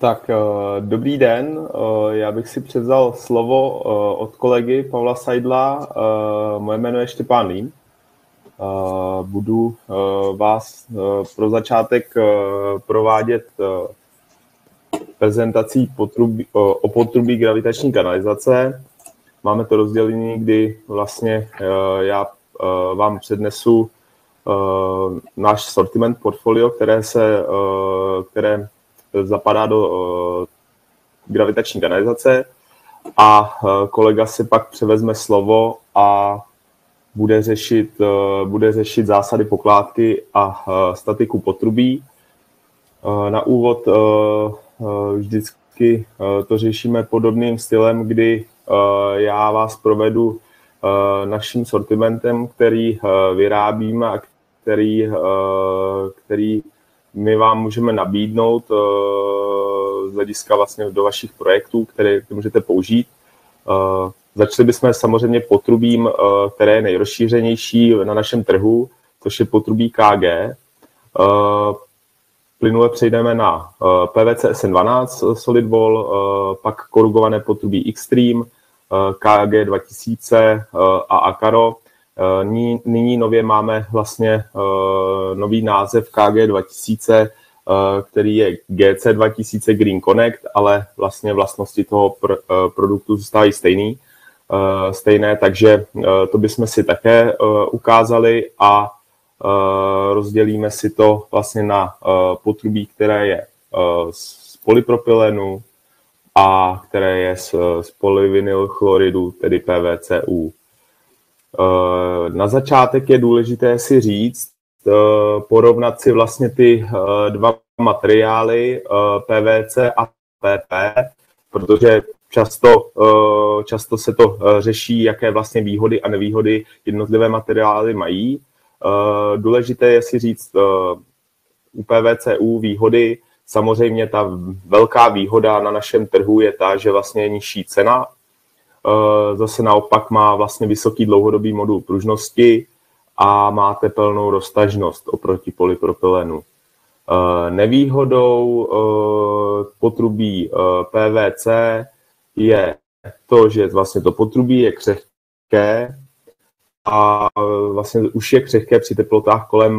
Dobrý den. Já bych si převzal slovo od kolegy Pavla Seidla. Moje jméno je Štěpán Lín. Budu vás pro začátek provádět prezentací o potrubí gravitační kanalizace. Máme to rozdělení, kdy vlastně já vám přednesu náš sortiment portfolio, které zapadá do gravitační kanalizace, a kolega si pak převezme slovo a bude řešit zásady pokládky a statiku potrubí. Na úvod vždycky to řešíme podobným stylem, kdy já vás provedu naším sortimentem, který vyrábíme a který my vám můžeme nabídnout z hlediska vlastně do vašich projektů, které můžete použít. Začali bychom samozřejmě potrubím, které je nejrozšířenější na našem trhu, což je potrubí KG. Plynule přejdeme na PVC SN12 Solid Wall, pak korugované potrubí Xtreme, KG 2000 a Akaro. Nyní nově máme vlastně nový název KG 2000, který je GC 2000 Green Connect, ale vlastně vlastnosti toho produktu zůstávají stejné, takže to bychom si také ukázali a rozdělíme si to vlastně na potrubí, které je z polypropylenu a které je z polyvinylchloridu, tedy PVCU. Na začátek je důležité si říct, porovnat si vlastně ty dva materiály PVC a PP, protože často se to řeší, jaké vlastně výhody a nevýhody jednotlivé materiály mají. Důležité je si říct u PVCU výhody. Samozřejmě ta velká výhoda na našem trhu je ta, že vlastně je nižší cena. Zase naopak má vlastně vysoký dlouhodobý modul pružnosti a má tepelnou roztažnost oproti polypropylenu. Nevýhodou potrubí PVC je to, že vlastně to potrubí je křehké a vlastně už je křehké při teplotách kolem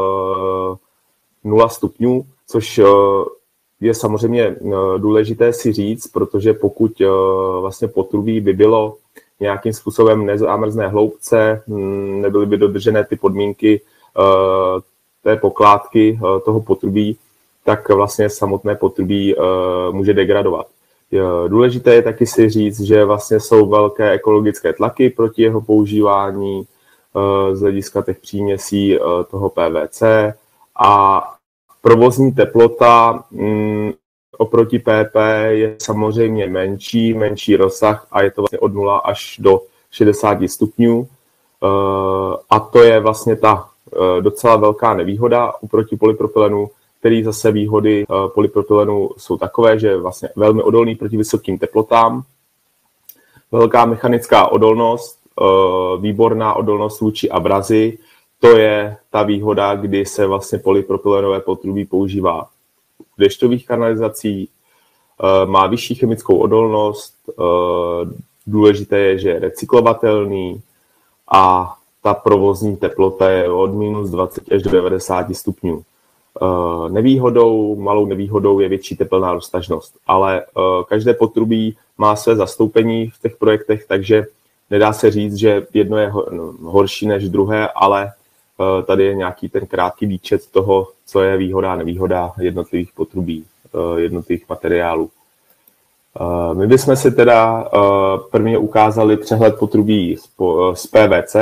0 stupňů, což je samozřejmě důležité si říct, protože pokud vlastně potrubí by bylo nějakým způsobem nezámrzné hloubce, nebyly by dodržené ty podmínky té pokládky toho potrubí, tak vlastně samotné potrubí může degradovat. Důležité je taky si říct, že vlastně jsou velké ekologické tlaky proti jeho používání z hlediska těch příměsí toho PVC a provozní teplota oproti PP je samozřejmě menší rozsah a je to vlastně od 0 až do 60 stupňů. A to je vlastně ta docela velká nevýhoda oproti polypropylenu, který zase výhody polypropylenu jsou takové, že je vlastně velmi odolný proti vysokým teplotám. Velká mechanická odolnost, výborná odolnost vůči abrazi. To je ta výhoda, kdy se vlastně polypropylenové potrubí používá v dešťových kanalizacích, má vyšší chemickou odolnost, důležité je, že je recyklovatelný a ta provozní teplota je od -20 až do 90 stupňů. Malou nevýhodou je větší tepelná roztažnost, ale každé potrubí má své zastoupení v těch projektech, takže nedá se říct, že jedno je horší než druhé, ale tady je nějaký ten krátký výčet toho, co je výhoda a nevýhoda jednotlivých potrubí, jednotlivých materiálů. My bychom si teda prvně ukázali přehled potrubí z PVC.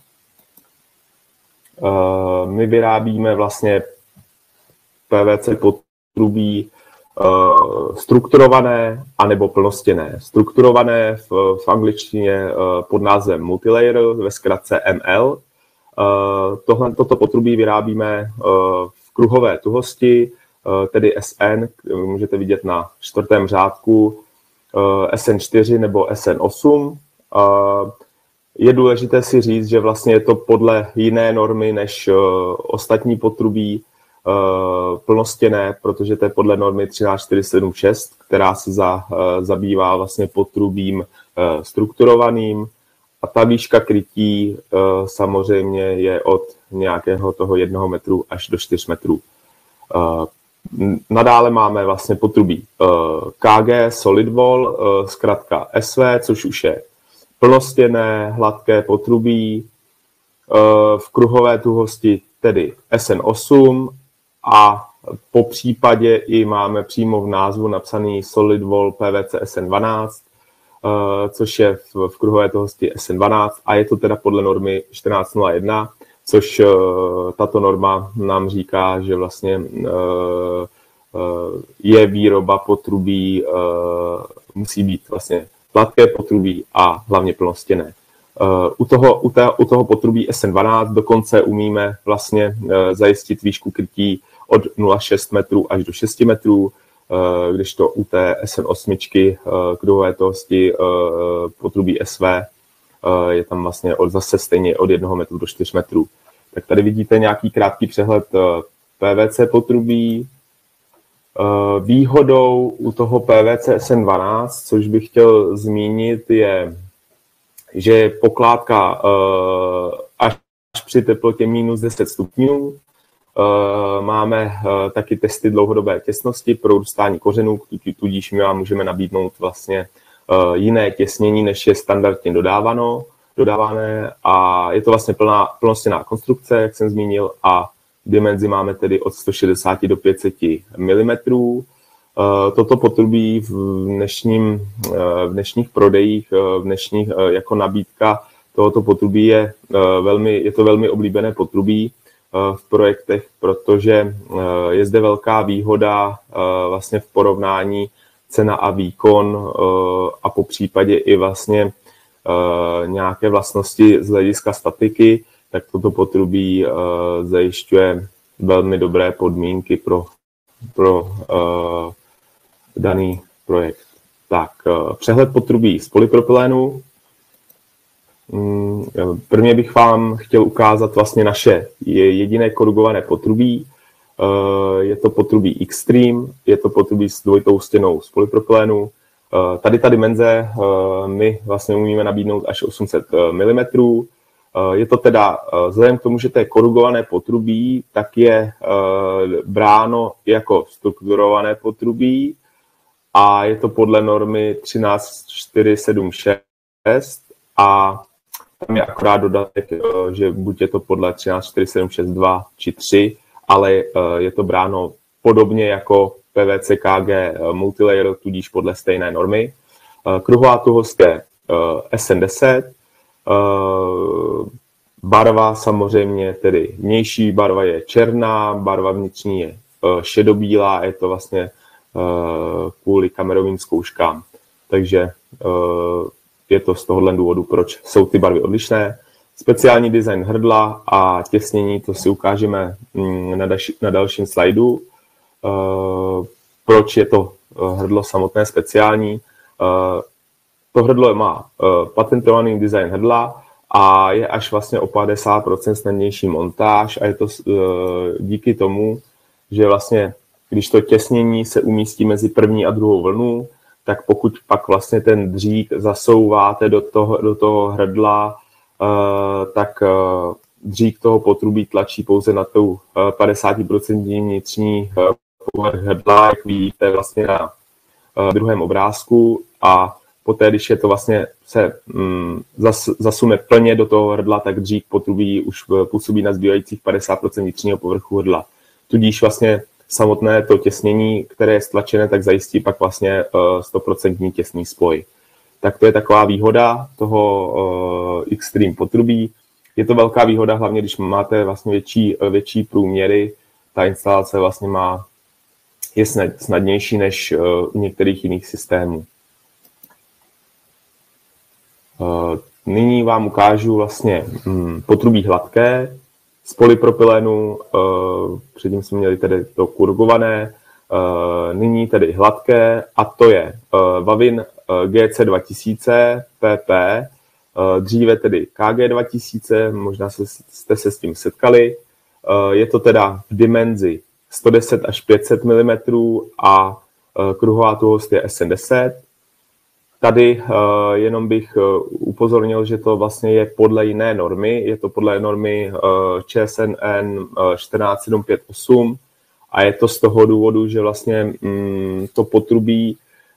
My vyrábíme vlastně PVC potrubí strukturované anebo plnostěnné. Strukturované v angličtině pod názvem multilayer, ve zkratce ML. Toto potrubí vyrábíme v kruhové tuhosti, tedy SN, můžete vidět na 4. řádku, SN4 nebo SN8. Je důležité si říct, že vlastně je to podle jiné normy než ostatní potrubí. plnostěné, protože to je podle normy 13476, která se zabývá vlastně potrubím strukturovaným. A ta výška krytí samozřejmě je od nějakého toho 1 metru až do 4 metrů. Nadále máme vlastně potrubí KG Solid Wall, zkrátka SV, což už je plnostěné, hladké potrubí, v kruhové tuhosti tedy SN8 a po případě i máme přímo v názvu napsaný Solid Wall PVC SN12, což je v kruhové tuhosti SN12 a je to teda podle normy 1401, což tato norma nám říká, že vlastně je výroba potrubí, musí být vlastně hladké potrubí a hlavně plnostěné. U toho potrubí SN12 dokonce umíme vlastně zajistit výšku krytí od 0,6 metrů až do 6 metrů, kdežto u té SN8 kruhové tuhosti potrubí SV je tam vlastně zase stejně od 1 metru do 4 metrů. Tak tady vidíte nějaký krátký přehled PVC potrubí. Výhodou u toho PVC SN12, což bych chtěl zmínit, je, že je pokládka až při teplotě minus 10 stupňů. Máme taky testy dlouhodobé těsnosti pro růstání kořenů, tudíž my vám můžeme nabídnout vlastně jiné těsnění, než je standardně dodávané a je to vlastně plnostěnná konstrukce, jak jsem zmínil, a dimenzi máme tedy od 160 do 500 mm. Toto potrubí v dnešních prodejích, jako nabídka tohoto potrubí je to velmi oblíbené potrubí v projektech, protože je zde velká výhoda vlastně v porovnání cena a výkon a po případě i vlastně nějaké vlastnosti z hlediska statiky, tak toto potrubí zajišťuje velmi dobré podmínky pro daný projekt. Tak, přehled potrubí z polypropylénu. Prvně bych vám chtěl ukázat vlastně naše jediné korugované potrubí. Je to potrubí Xtreme, je to potrubí s dvojitou stěnou z polypropylénu. Tady ta dimenze my vlastně umíme nabídnout až 800 mm. Je to teda, vzhledem k tomu, že to je korugované potrubí, tak je bráno jako strukturované potrubí a je to podle normy 13476 a tam je akorát dodatek, že buď je to podle 13476 či 3, ale je to bráno podobně jako PVC KG multilayer, tudíž podle stejné normy. Kruhová tuhost je SN10, barva samozřejmě, tedy vnější barva je černá, barva vnitřní je šedobílá, je to vlastně kvůli kamerovým zkouškám. Takže je to z tohohle důvodu, proč jsou ty barvy odlišné. Speciální design hrdla a těsnění, to si ukážeme na dalším slajdu. Proč je to hrdlo samotné speciální? To hrdlo má patentovaný design hrdla a je až vlastně o 50% snadnější montáž a je to díky tomu, že vlastně, když to těsnění se umístí mezi první a druhou vlnu, tak pokud pak vlastně ten dřík zasouváte do toho hrdla, tak dřík toho potrubí tlačí pouze na tou 50% vnitřní povrch hrdla, jak vidíte vlastně na druhém obrázku, a poté, když je to vlastně se zasune plně do toho hrdla, tak dřík potrubí už působí na zbývajících 50% vnitřního povrchu hrdla. Tudíž vlastně samotné to těsnění, které je stlačené, tak zajistí pak vlastně 100% těsný spoj. Tak to je taková výhoda toho Xtreme potrubí. Je to velká výhoda, hlavně když máte vlastně větší průměry. Ta instalace vlastně je snadnější než u některých jiných systémů. Nyní vám ukážu vlastně potrubí hladké z polypropylénu. Předtím jsme měli tedy to kurgované, nyní tedy hladké, a to je Vavin GC2000 PP, dříve tedy KG2000, možná jste se s tím setkali. Je to teda v dimenzi 110 až 500 mm a kruhová tuhost je SN10. Tady jenom bych upozornil, že to vlastně je podle jiné normy, je to podle normy ČSNN 14758 a je to z toho důvodu, že vlastně to potrubí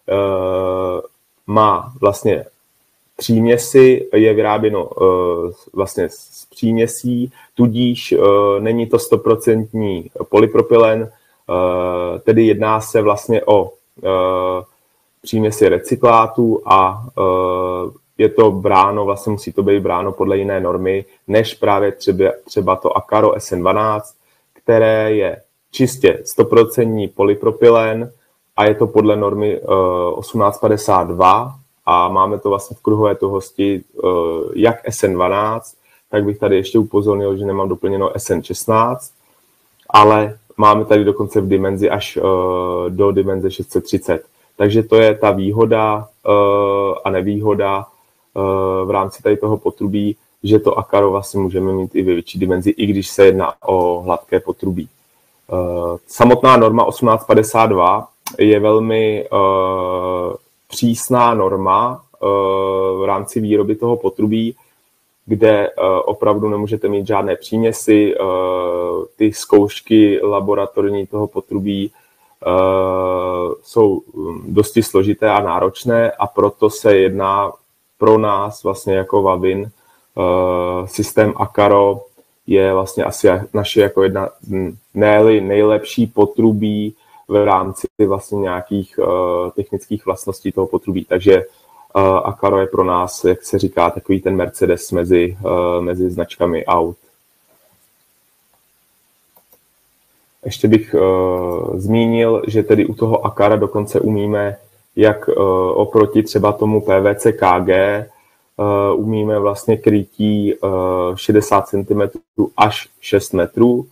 má vlastně příměsi, je vyráběno vlastně z příměsí, tudíž není to 100% polypropylen, tedy jedná se vlastně o příměsi recyklátu a je to bráno, vlastně musí to být bráno podle jiné normy, než právě třeba to Akaro SN12, které je čistě 100% polypropylen a je to podle normy 1852 a máme to vlastně v kruhové tuhosti jak SN12, tak bych tady ještě upozornil, že nemám doplněno SN16, ale máme tady dokonce v dimenzi až do dimenze 630. Takže to je ta výhoda a nevýhoda v rámci tady toho potrubí, že to Akaro vlastně můžeme mít i ve větší dimenzi, i když se jedná o hladké potrubí. Samotná norma 1852 je velmi přísná norma v rámci výroby toho potrubí, kde opravdu nemůžete mít žádné příměsi, ty zkoušky laboratorní toho potrubí jsou dosti složité a náročné a proto se jedná pro nás vlastně jako Vavin systém Akaro je vlastně asi naše jako jedna nejlepší potrubí v rámci vlastně nějakých technických vlastností toho potrubí. Takže Akaro je pro nás, jak se říká, takový ten Mercedes mezi značkami aut. Ještě bych zmínil, že tedy u toho Akara dokonce umíme, jak oproti třeba tomu PVC KG, umíme vlastně krytí 60 cm až 6 metrů.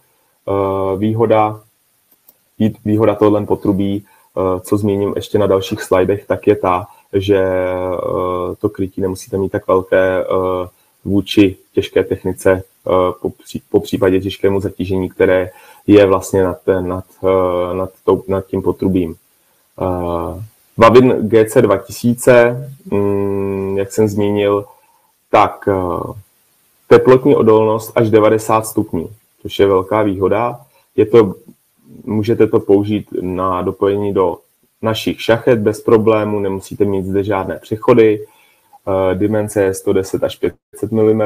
Výhoda tohle potrubí, co zmíním ještě na dalších slajdech, tak je ta, že to krytí nemusíte mít tak velké vůči těžké technice, po případě těžkému zatížení, které je vlastně nad tím potrubím. Vavin GC 2000, jak jsem zmínil, tak teplotní odolnost až 90 stupňů, což je velká výhoda. Můžete to použít na dopojení do našich šachet bez problému, nemusíte mít zde žádné přechody. Dimenze je 110 až 500 mm.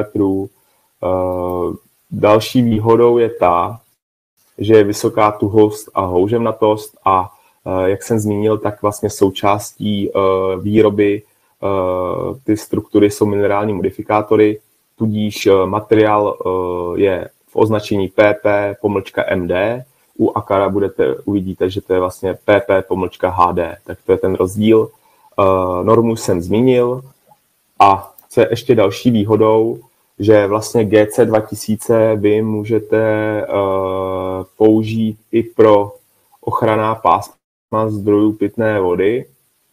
Další výhodou je ta, že je vysoká tuhost a houževnatost a jak jsem zmínil, tak vlastně součástí výroby ty struktury jsou minerální modifikátory, tudíž materiál je v označení PP-MD. U Akara uvidíte, že to je vlastně PP-HD, tak to je ten rozdíl. Normu jsem zmínil a co je ještě další výhodou, že vlastně GC 2000 vy můžete použít i pro ochranná pásma zdrojů pitné vody.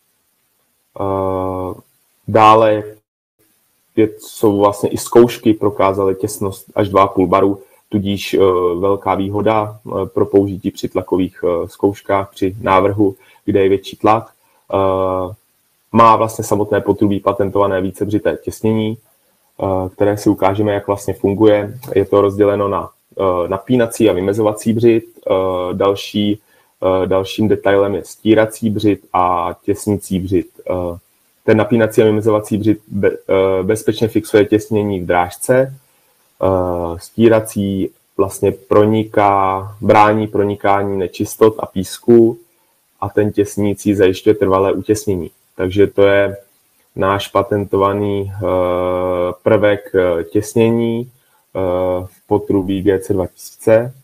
Dále jsou vlastně i zkoušky prokázaly těsnost až 2,5 baru, tudíž velká výhoda pro použití při tlakových zkouškách, při návrhu, kde je větší tlak. Má vlastně samotné potrubí patentované vícebřité těsnění, které si ukážeme, jak vlastně funguje. Je to rozděleno na napínací a vymezovací břid. Dalším detailem je stírací břid a těsnící břid. Ten napínací a vymezovací břid bezpečně fixuje těsnění v drážce. Stírací vlastně brání pronikání nečistot a písku a ten těsnící zajišťuje trvalé utěsnění. Takže to je náš patentovaný prvek těsnění v potrubí GC 2000.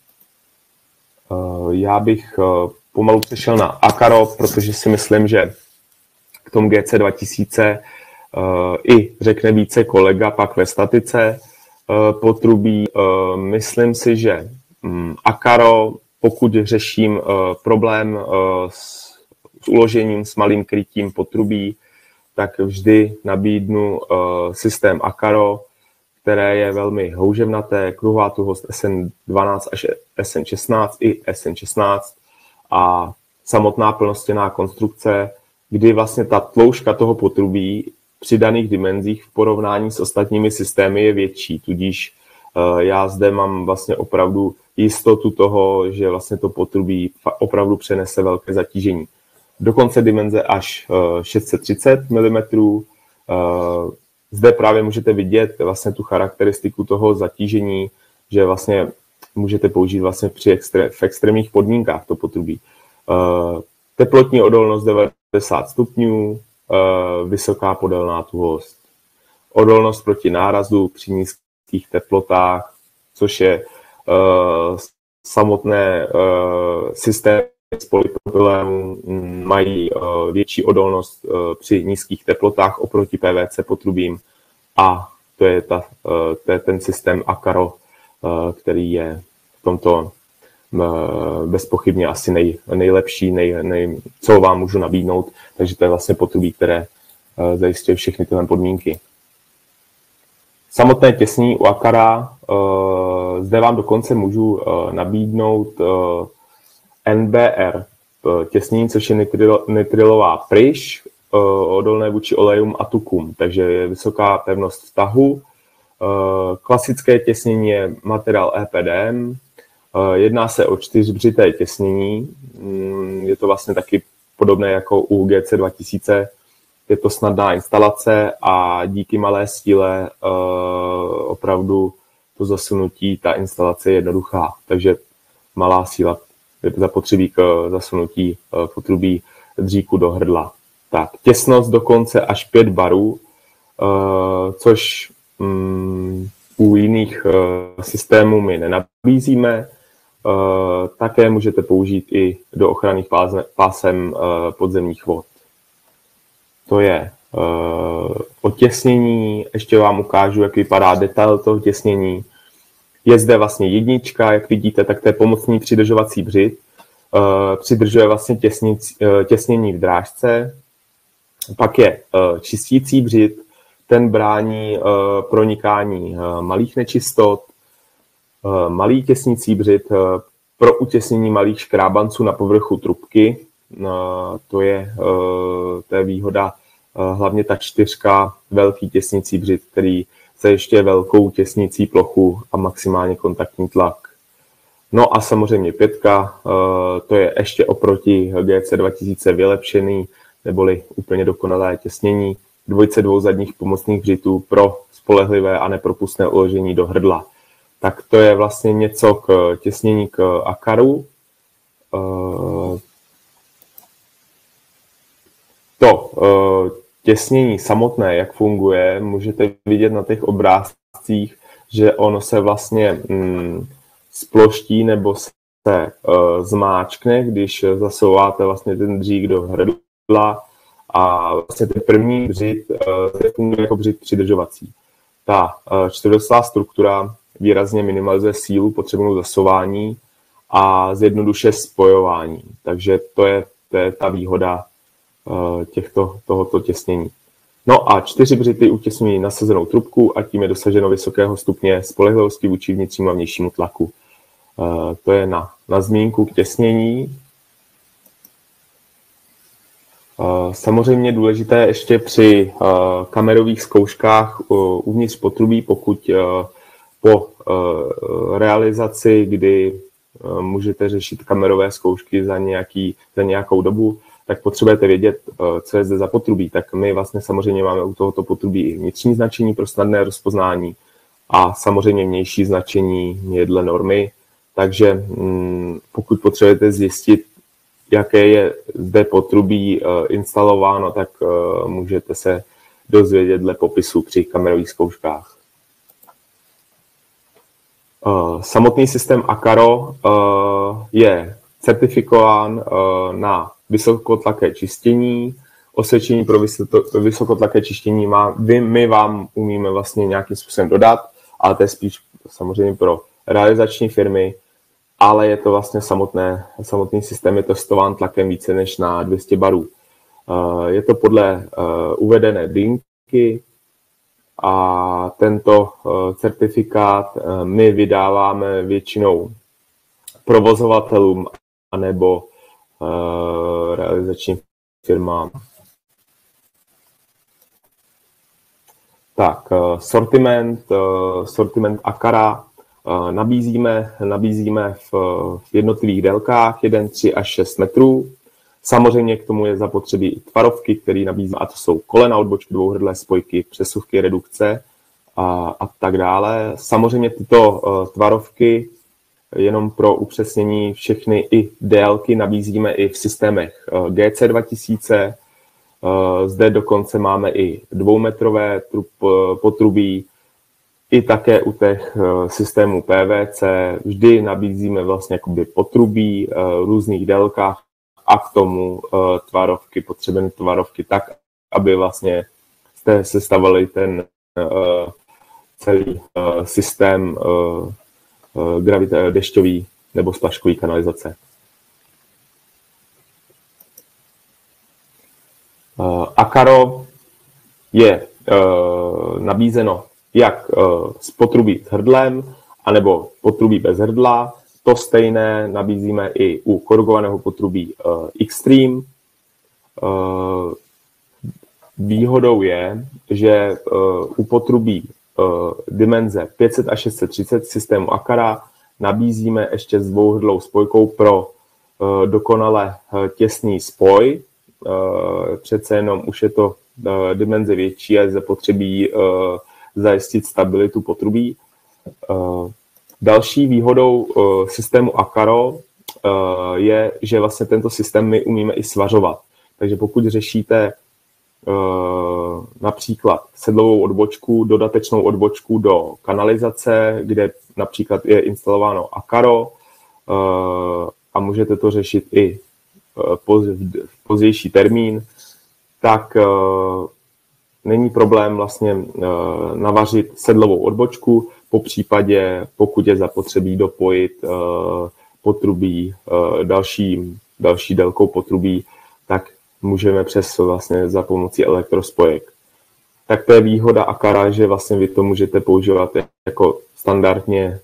Já bych pomalu přešel na Akaro, protože si myslím, že k tomu GC 2000 i řekne více kolega pak ve statice potrubí. Myslím si, že Akaro, pokud řeším problém s uložením, s malým krytím potrubí, tak vždy nabídnu systém Akaro, které je velmi houževnaté, kruhová tuhost SN12 až SN16 i SN16 a samotná plnostěnná konstrukce, kdy vlastně ta tloušťka toho potrubí při daných dimenzích v porovnání s ostatními systémy je větší, tudíž já zde mám vlastně opravdu jistotu toho, že vlastně to potrubí opravdu přenese velké zatížení. Dokonce dimenze až 630 mm. Zde právě můžete vidět vlastně tu charakteristiku toho zatížení, že vlastně můžete použít vlastně v extrémních podmínkách to potrubí. Teplotní odolnost 90 stupňů, vysoká podélná tuhost. Odolnost proti nárazu při nízkých teplotách, což je samotné systémy z polypropylenu mají větší odolnost při nízkých teplotách oproti PVC potrubím a to je ten systém Akaro, který je v tomto bezpochybně asi nejlepší, co vám můžu nabídnout, takže to je vlastně potrubí, které zajistuje všechny tyhle podmínky. Samotné těsnění u Akara, zde vám dokonce můžu nabídnout NBR těsnění, což je nitrilová pryš, odolné vůči olejům a tukům, takže je vysoká pevnost vztahu. Klasické těsnění je materiál EPDM, jedná se o 4břité těsnění, je to vlastně taky podobné jako u GC 2000, je to snadná instalace a díky malé síle opravdu to zasunutí, ta instalace je jednoduchá, takže malá síla je zapotřebí k zasunutí potrubí dříku do hrdla. Tak, těsnost dokonce až 5 barů, což u jiných systémů my nenabízíme. Také můžete použít i do ochranných pásem podzemních vod. To je otěsnění, ještě vám ukážu, jak vypadá detail toho těsnění. Je zde vlastně jednička, jak vidíte, tak to je pomocný přidržovací břit. Přidržuje vlastně těsnění v drážce. Pak je čistící břit, ten brání pronikání malých nečistot. Malý těsnící břit pro utěsnění malých škrábanců na povrchu trubky. To je výhoda, hlavně ta 4, velký těsnící břit, který zajišťuje velkou těsnící plochu a maximálně kontaktní tlak. No a samozřejmě 5, to je ještě oproti GC 2000 vylepšený, neboli úplně dokonalé těsnění, 2 zadních pomocných břitů pro spolehlivé a nepropustné uložení do hrdla. Tak to je vlastně něco k těsnění k Akaru. To těsnění samotné, jak funguje, můžete vidět na těch obrázcích, že ono se vlastně sploští nebo se zmáčkne, když zasouváte vlastně ten dřík do hrdla a vlastně ten první břit funguje jako břit přidržovací. Ta čtvercová struktura výrazně minimalizuje sílu potřebnou zasouvání a zjednodušuje spojování. Takže to je ta výhoda tohoto těsnění. No a 4 břity utěsňují nasazenou trubku a tím je dosaženo vysokého stupně spolehlivosti vůči vnitřnímu a vnějšímu tlaku. To je na zmínku k těsnění. Samozřejmě důležité ještě při kamerových zkouškách uvnitř potrubí, pokud po realizaci, kdy můžete řešit kamerové zkoušky za nějakou dobu, tak potřebujete vědět, co je zde za potrubí. Tak my vlastně samozřejmě máme u tohoto potrubí i vnitřní značení pro snadné rozpoznání a samozřejmě vnější značení je dle normy. Takže pokud potřebujete zjistit, jaké je zde potrubí instalováno, tak můžete se dozvědět dle popisu při kamerových zkouškách. Samotný systém Akaro je certifikován na vysokotlaké čištění. Osvědčení pro vysokotlaké čištění my vám umíme vlastně nějakým způsobem dodat, ale to je spíš samozřejmě pro realizační firmy, ale je to vlastně samotný systém je testován tlakem více než na 200 barů. Je to podle uvedené dynky. A tento certifikát my vydáváme většinou provozovatelům anebo realizačním firmám. Tak, sortiment Akara nabízíme v jednotlivých délkách 1, 3 až 6 metrů. Samozřejmě k tomu je zapotřebí i tvarovky, které nabízíme, a to jsou kolena, odbočky, dvouhrdlé spojky, přesuvky, redukce a tak dále. Samozřejmě tyto tvarovky, jenom pro upřesnění, všechny i délky nabízíme i v systémech GC 2000. Zde dokonce máme i 2metrové potrubí, i také u těch systémů PVC. Vždy nabízíme vlastně jakoby potrubí v různých délkách a k tomu tvarovky, potřebné tvarovky tak, aby vlastně jste sestavili ten celý systém dešťový nebo splaškový kanalizace. Akaro je nabízeno jak s potrubí s hrdlem, anebo potrubí bez hrdla. To stejné nabízíme i u korugovaného potrubí Xtreme. Výhodou je, že u potrubí dimenze 500 až 630 systému Akara nabízíme ještě s dvouhrdlou spojkou pro dokonale těsný spoj. Přece jenom už je to dimenze větší a je zapotřebí zajistit stabilitu potrubí. Další výhodou systému Akaro je, že vlastně tento systém my umíme i svařovat. Takže pokud řešíte například sedlovou odbočku, dodatečnou odbočku do kanalizace, kde například je instalováno Akaro a můžete to řešit i v pozdější termín, tak není problém vlastně navařit sedlovou odbočku, po případě, pokud je zapotřebí dopojit potrubí další délkou potrubí, tak můžeme přes vlastně za pomocí elektrospojek. Tak to je výhoda Akara, že vlastně vy to můžete používat jako standardně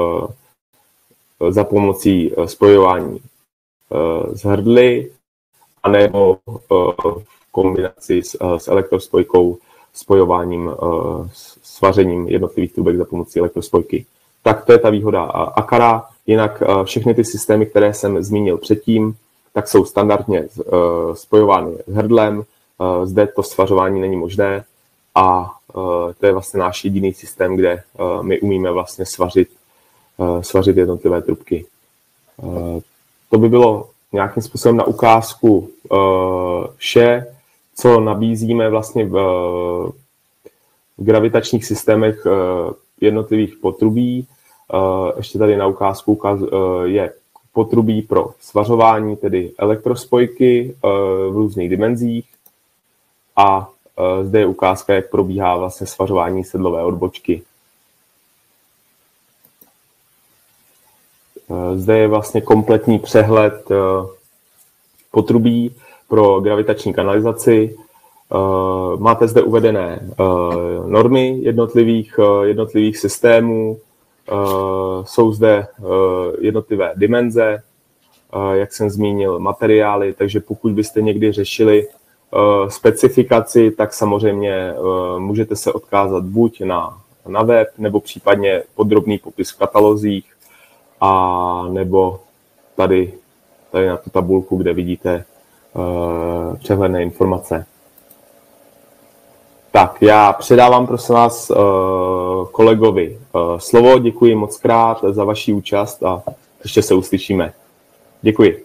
za pomocí spojování z hrdly, anebo v kombinaci s elektrospojkou, spojováním, svařením jednotlivých trubek za pomocí elektrospojky. Tak to je ta výhoda Akara. Jinak všechny ty systémy, které jsem zmínil předtím, tak jsou standardně spojovány s hrdlem. Zde to svařování není možné a to je vlastně náš jediný systém, kde my umíme vlastně svařit jednotlivé trubky. To by bylo nějakým způsobem na ukázku vše, co nabízíme vlastně v gravitačních systémech jednotlivých potrubí. Ještě tady na ukázku je potrubí pro svařování, tedy elektrospojky v různých dimenzích. A zde je ukázka, jak probíhá vlastně svařování sedlové odbočky. Zde je vlastně kompletní přehled potrubí pro gravitační kanalizaci. Máte zde uvedené normy jednotlivých systémů. Jsou zde jednotlivé dimenze, jak jsem zmínil, materiály, takže pokud byste někdy řešili specifikaci, tak samozřejmě můžete se odkázat buď na web, nebo případně podrobný popis v katalozích, a nebo tady na tu tabulku, kde vidíte přehledné informace. Tak, já předávám prosím vás kolegovi slovo. Děkuji moc krát za vaši účast a ještě se uslyšíme. Děkuji.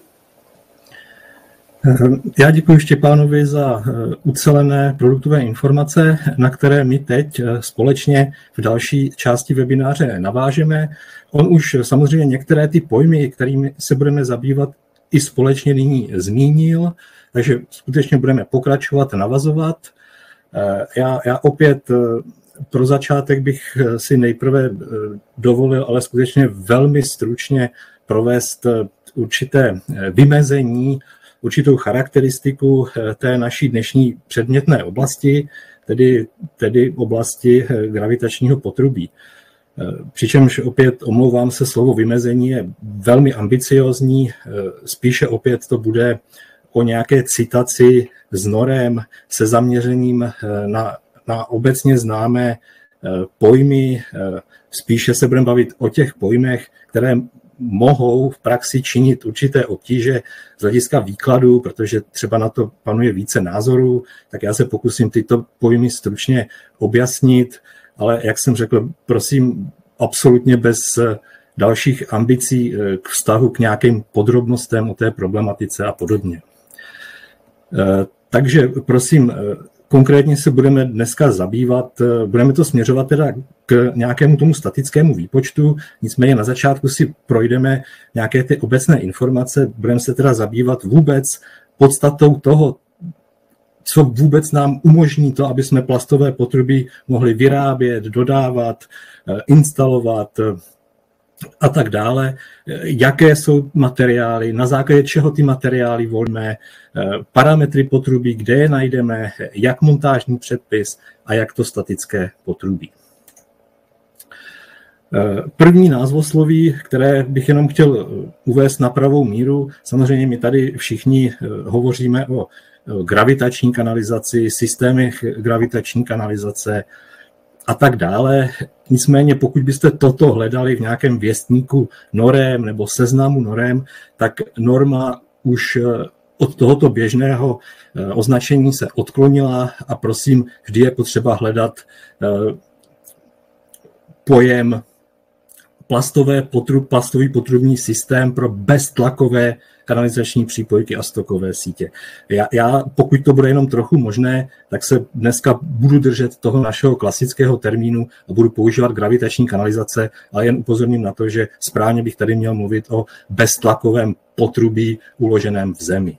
Já děkuji Štěpánovi za ucelené produktové informace, na které my teď společně v další části webináře navážeme. On už samozřejmě některé ty pojmy, kterými se budeme zabývat, i společně nyní zmínil, takže skutečně budeme pokračovat, navazovat. Já opět pro začátek bych si nejprve dovolil, ale skutečně velmi stručně provést určité vymezení, určitou charakteristiku té naší dnešní předmětné oblasti. tedy oblasti gravitačního potrubí. Přičemž opět, omlouvám se, slovo vymezení je velmi ambiciózní, spíše opět to bude o nějaké citaci z norem se zaměřením na obecně známé pojmy, spíše se budeme bavit o těch pojmech, které mohou v praxi činit určité obtíže z hlediska výkladu, protože třeba na to panuje více názorů, tak já se pokusím tyto pojmy stručně objasnit, ale jak jsem řekl, prosím, absolutně bez dalších ambicí k vztahu k nějakým podrobnostem o té problematice a podobně. Takže prosím, konkrétně se budeme dneska zabývat, budeme to směřovat teda k nějakému tomu statickému výpočtu, nicméně na začátku si projdeme nějaké ty obecné informace, budeme se teda zabývat vůbec podstatou toho, co vůbec nám umožní to, aby jsme plastové potrubí mohli vyrábět, dodávat, instalovat a tak dále, jaké jsou materiály, na základě čeho ty materiály volíme, parametry potrubí, kde je najdeme, jak montážní předpis a jak to statické potrubí. První názvosloví, které bych jenom chtěl uvést na pravou míru, samozřejmě my tady všichni hovoříme o gravitační kanalizaci, systémech gravitační kanalizace a tak dále. Nicméně pokud byste toto hledali v nějakém věstníku norem nebo seznamu norem, tak norma už od tohoto běžného označení se odklonila a prosím, vždy je potřeba hledat pojem plastový potrubní systém pro beztlakové kanalizační přípojky a stokové sítě. Já, pokud to bude jenom trochu možné, tak se dneska budu držet toho našeho klasického termínu a budu používat gravitační kanalizace, ale jen upozorním na to, že správně bych tady měl mluvit o beztlakovém potrubí uloženém v zemi.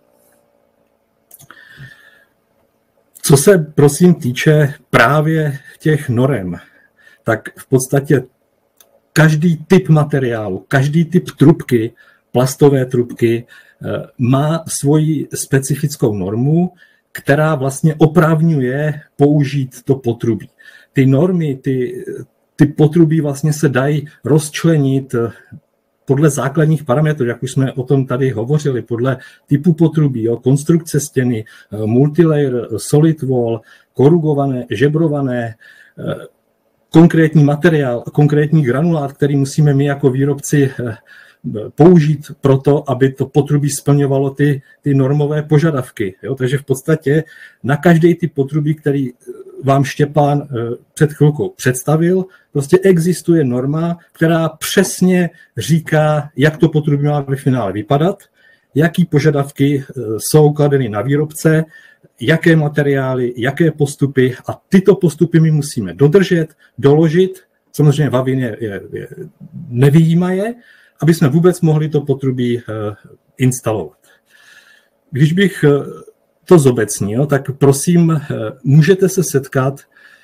Co se prosím týče právě těch norem, tak v podstatě každý typ materiálu, každý typ trubky, plastové trubky, má svoji specifickou normu, která vlastně opravňuje použít to potrubí. Ty normy, ty potrubí vlastně se dají rozčlenit podle základních parametrů, jak už jsme o tom tady hovořili, podle typu potrubí, konstrukce stěny, multilayer, solid wall, korugované, žebrované, konkrétní materiál, konkrétní granulát, který musíme my jako výrobci použít pro to, aby to potrubí splňovalo ty normové požadavky. Jo? Takže v podstatě na každý typ potrubí, který vám Štěpán před chvilkou představil, prostě existuje norma, která přesně říká, jak to potrubí má ve finále vypadat, jaký požadavky jsou kladeny na výrobce, jaké materiály, jaké postupy a tyto postupy my musíme dodržet, doložit, samozřejmě Vavin je nevyjímaje, aby jsme vůbec mohli to potrubí instalovat. Když bych to zobecnil, tak prosím, můžete se setkat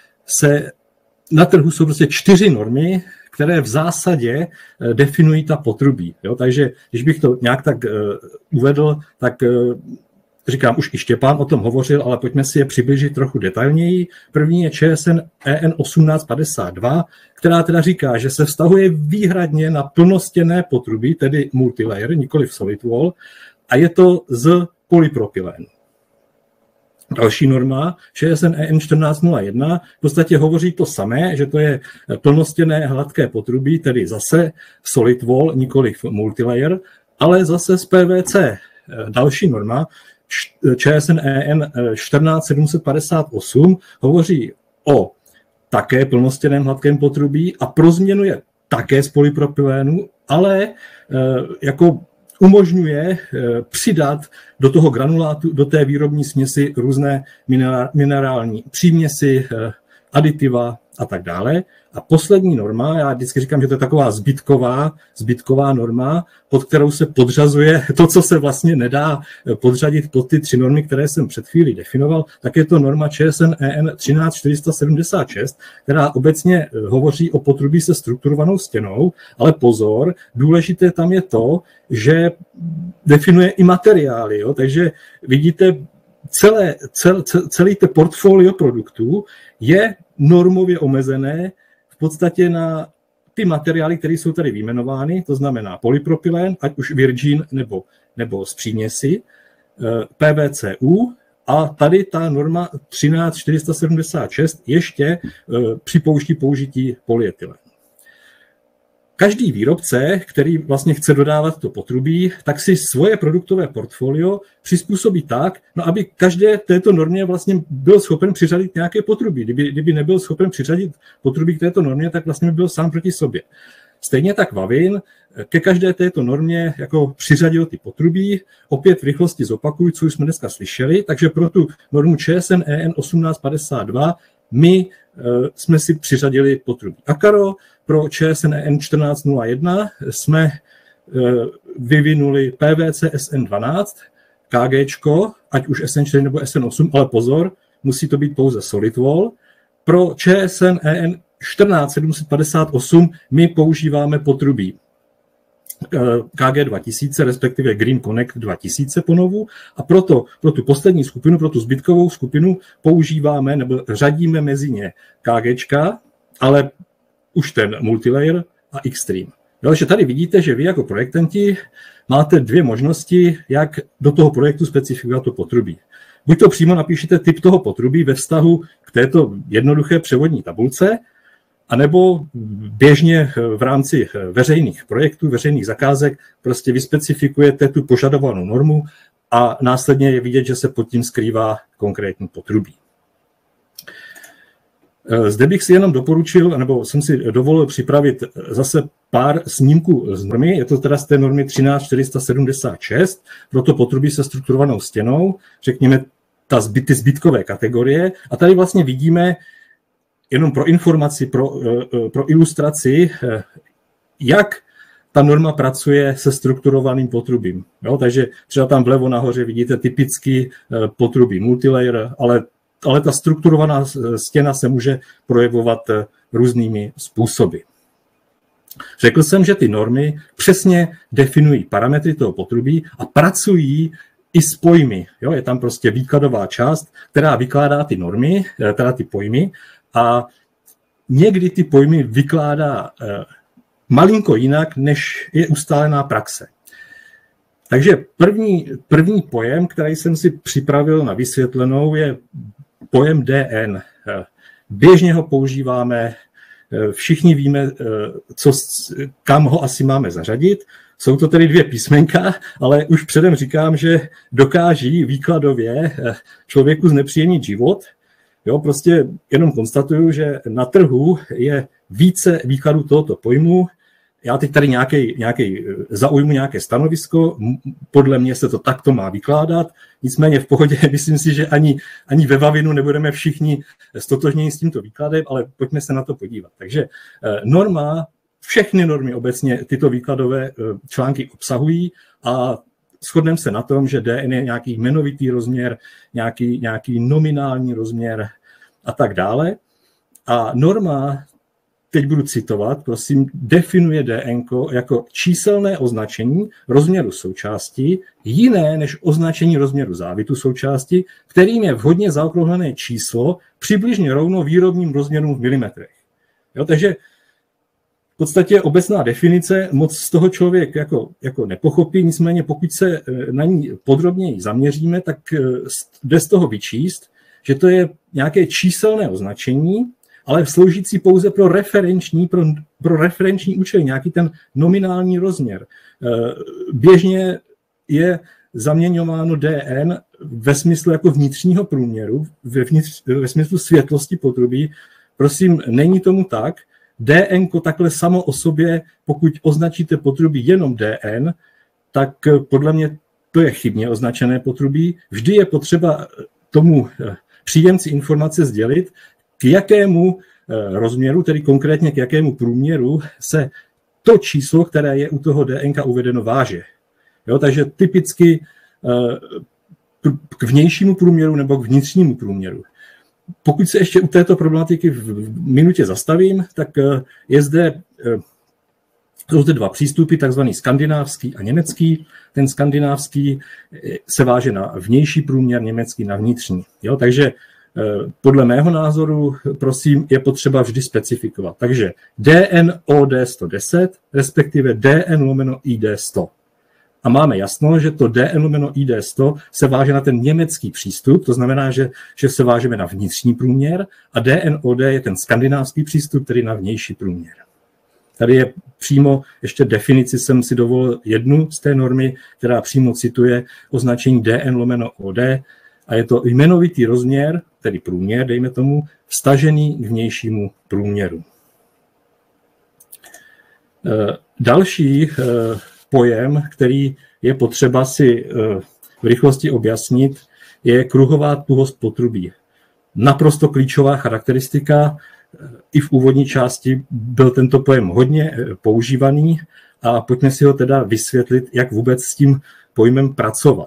na trhu jsou prostě 4 normy, které v zásadě definují ta potrubí. Jo? Takže když bych to nějak tak uvedl, tak říkám, už i Štěpán o tom hovořil, ale pojďme si je přiblížit trochu detailněji. První je ČSN EN 1852, která teda říká, že se vztahuje výhradně na plnostěnné potrubí, tedy multilayer, nikoliv solid wall, a je to z polypropylénu. Další norma, ČSN EN 1401, v podstatě hovoří to samé, že to je plnostěnné hladké potrubí, tedy zase solid wall, nikoliv multilayer, ale zase z PVC. Další norma, ČSN EN 14758, hovoří o také plnostěnném hladkém potrubí a pro změnu je také z polypropylénu, ale jako umožňuje přidat do toho granulátu, do té výrobní směsi různé minerální příměsi, aditiva a tak dále. A poslední norma, já vždycky říkám, že to je taková zbytková norma, pod kterou se podřazuje to, co se vlastně nedá podřadit pod ty 3 normy, které jsem před chvílí definoval, tak je to norma ČSN EN 13476, která obecně hovoří o potrubí se strukturovanou stěnou, ale pozor, důležité tam je to, že definuje i materiály. Jo? Takže vidíte, celý to portfolio produktů je normově omezené v podstatě na ty materiály, které jsou tady vyjmenovány, to znamená polypropylen, ať už virgin nebo z příměsi, PVCU, a tady ta norma 13476 ještě připouští použití polyetylenu. Každý výrobce, který vlastně chce dodávat to potrubí, tak si svoje produktové portfolio přizpůsobí tak, aby každé této normě vlastně byl schopen přiřadit nějaké potrubí. Kdyby nebyl schopen přiřadit potrubí k této normě, tak vlastně by byl sám proti sobě. Stejně tak Vavin ke každé této normě jako přiřadil ty potrubí, opět v rychlosti zopakuju, co už jsme dneska slyšeli, takže pro tu normu ČSN EN 1852 my jsme si přiřadili potrubí Akaro, pro ČSN EN 1401 jsme vyvinuli PVC SN12, KGčko, ať už SN4 nebo SN8, ale pozor, musí to být pouze solid wall. Pro ČSN EN 14758 my používáme potrubí KG 2000, respektive Green Connect 2000 ponovu, a pro tu poslední skupinu, pro tu zbytkovou skupinu používáme nebo řadíme mezi ně KGčka, ale už ten multilayer a Xtreme. Takže tady vidíte, že vy jako projektanti máte dvě možnosti, jak do toho projektu specifikovat to potrubí. Buď to přímo napíšete typ toho potrubí ve vztahu k této jednoduché převodní tabulce, anebo běžně v rámci veřejných projektů, veřejných zakázek prostě vyspecifikujete tu požadovanou normu a následně je vidět, že se pod tím skrývá konkrétní potrubí. Zde bych si jenom doporučil, nebo jsem si dovolil připravit zase pár snímků z normy. Je to teda z té normy 13476, proto potrubí se strukturovanou stěnou, řekněme ty zbytkové kategorie. A tady vlastně vidíme jenom pro informaci, pro ilustraci, jak ta norma pracuje se strukturovaným potrubím. Jo, takže třeba tam vlevo nahoře vidíte typický potrubí multilayer, ale ta strukturovaná stěna se může projevovat různými způsoby. Řekl jsem, že ty normy přesně definují parametry toho potrubí a pracují i s pojmy. Jo, je tam prostě výkladová část, která vykládá ty normy, teda ty pojmy, a někdy ty pojmy vykládá malinko jinak, než je ustálená praxe. Takže první pojem, který jsem si připravil na vysvětlenou, je pojem DN. Běžně ho používáme, všichni víme, kam ho asi máme zařadit. Jsou to tedy dvě písmenka, ale už předem říkám, že dokáží výkladově člověku znepříjemnit život. Jo, prostě jenom konstatuju, že na trhu je více výkladů tohoto pojmu. Já teď tady zaujmu nějaké stanovisko, podle mě se to takto má vykládat, nicméně v pohodě, myslím si, že ani ve Vavinu nebudeme všichni stotožněni s tímto výkladem, ale pojďme se na to podívat. Takže všechny normy obecně tyto výkladové články obsahují a shodneme se na tom, že DN je nějaký jmenovitý rozměr, nějaký nominální rozměr a tak dále. A norma, teď budu citovat, prosím, definuje DN jako číselné označení rozměru součásti, jiné než označení rozměru závitu součásti, kterým je vhodně zaokrouhlené číslo přibližně rovno výrobním rozměrům v milimetrech. Jo, takže v podstatě obecná definice, moc z toho člověk jako nepochopí, nicméně pokud se na ní podrobněji zaměříme, tak jde z toho vyčíst, že to je nějaké číselné označení, ale sloužící pouze pro referenční účely, nějaký ten nominální rozměr. Běžně je zaměňováno DN ve smyslu jako vnitřního průměru, ve smyslu světlosti potrubí. Prosím, není tomu tak. DN takhle samo o sobě, pokud označíte potrubí jenom DN, tak podle mě to je chybně označené potrubí. Vždy je potřeba tomu příjemci informace sdělit, k jakému rozměru, tedy konkrétně k jakému průměru se to číslo, které je u toho DNK uvedeno, váže. Jo, takže typicky k vnějšímu průměru nebo k vnitřnímu průměru. Pokud se ještě u této problematiky v minutě zastavím, tak je zde Jsou zde dva přístupy, takzvaný skandinávský a německý. Ten skandinávský se váže na vnější průměr, německý na vnitřní. Jo? Takže podle mého názoru, prosím, je potřeba vždy specifikovat. Takže DN/OD 110, respektive DN/ID 100. A máme jasno, že to DN/ID 100 se váže na ten německý přístup, to znamená, že se vážeme na vnitřní průměr, a DN/OD je ten skandinávský přístup, tedy na vnější průměr. Tady je přímo, ještě definici jsem si dovolil jednu z té normy, která přímo cituje označení DN/OD, a je to jmenovitý rozměr, tedy průměr, dejme tomu, vztažený k vnějšímu průměru. Další pojem, který je potřeba si v rychlosti objasnit, je kruhová tuhost potrubí. Naprosto klíčová charakteristika, i v úvodní části byl tento pojem hodně používaný a pojďme si ho teda vysvětlit, jak vůbec s tím pojmem pracovat.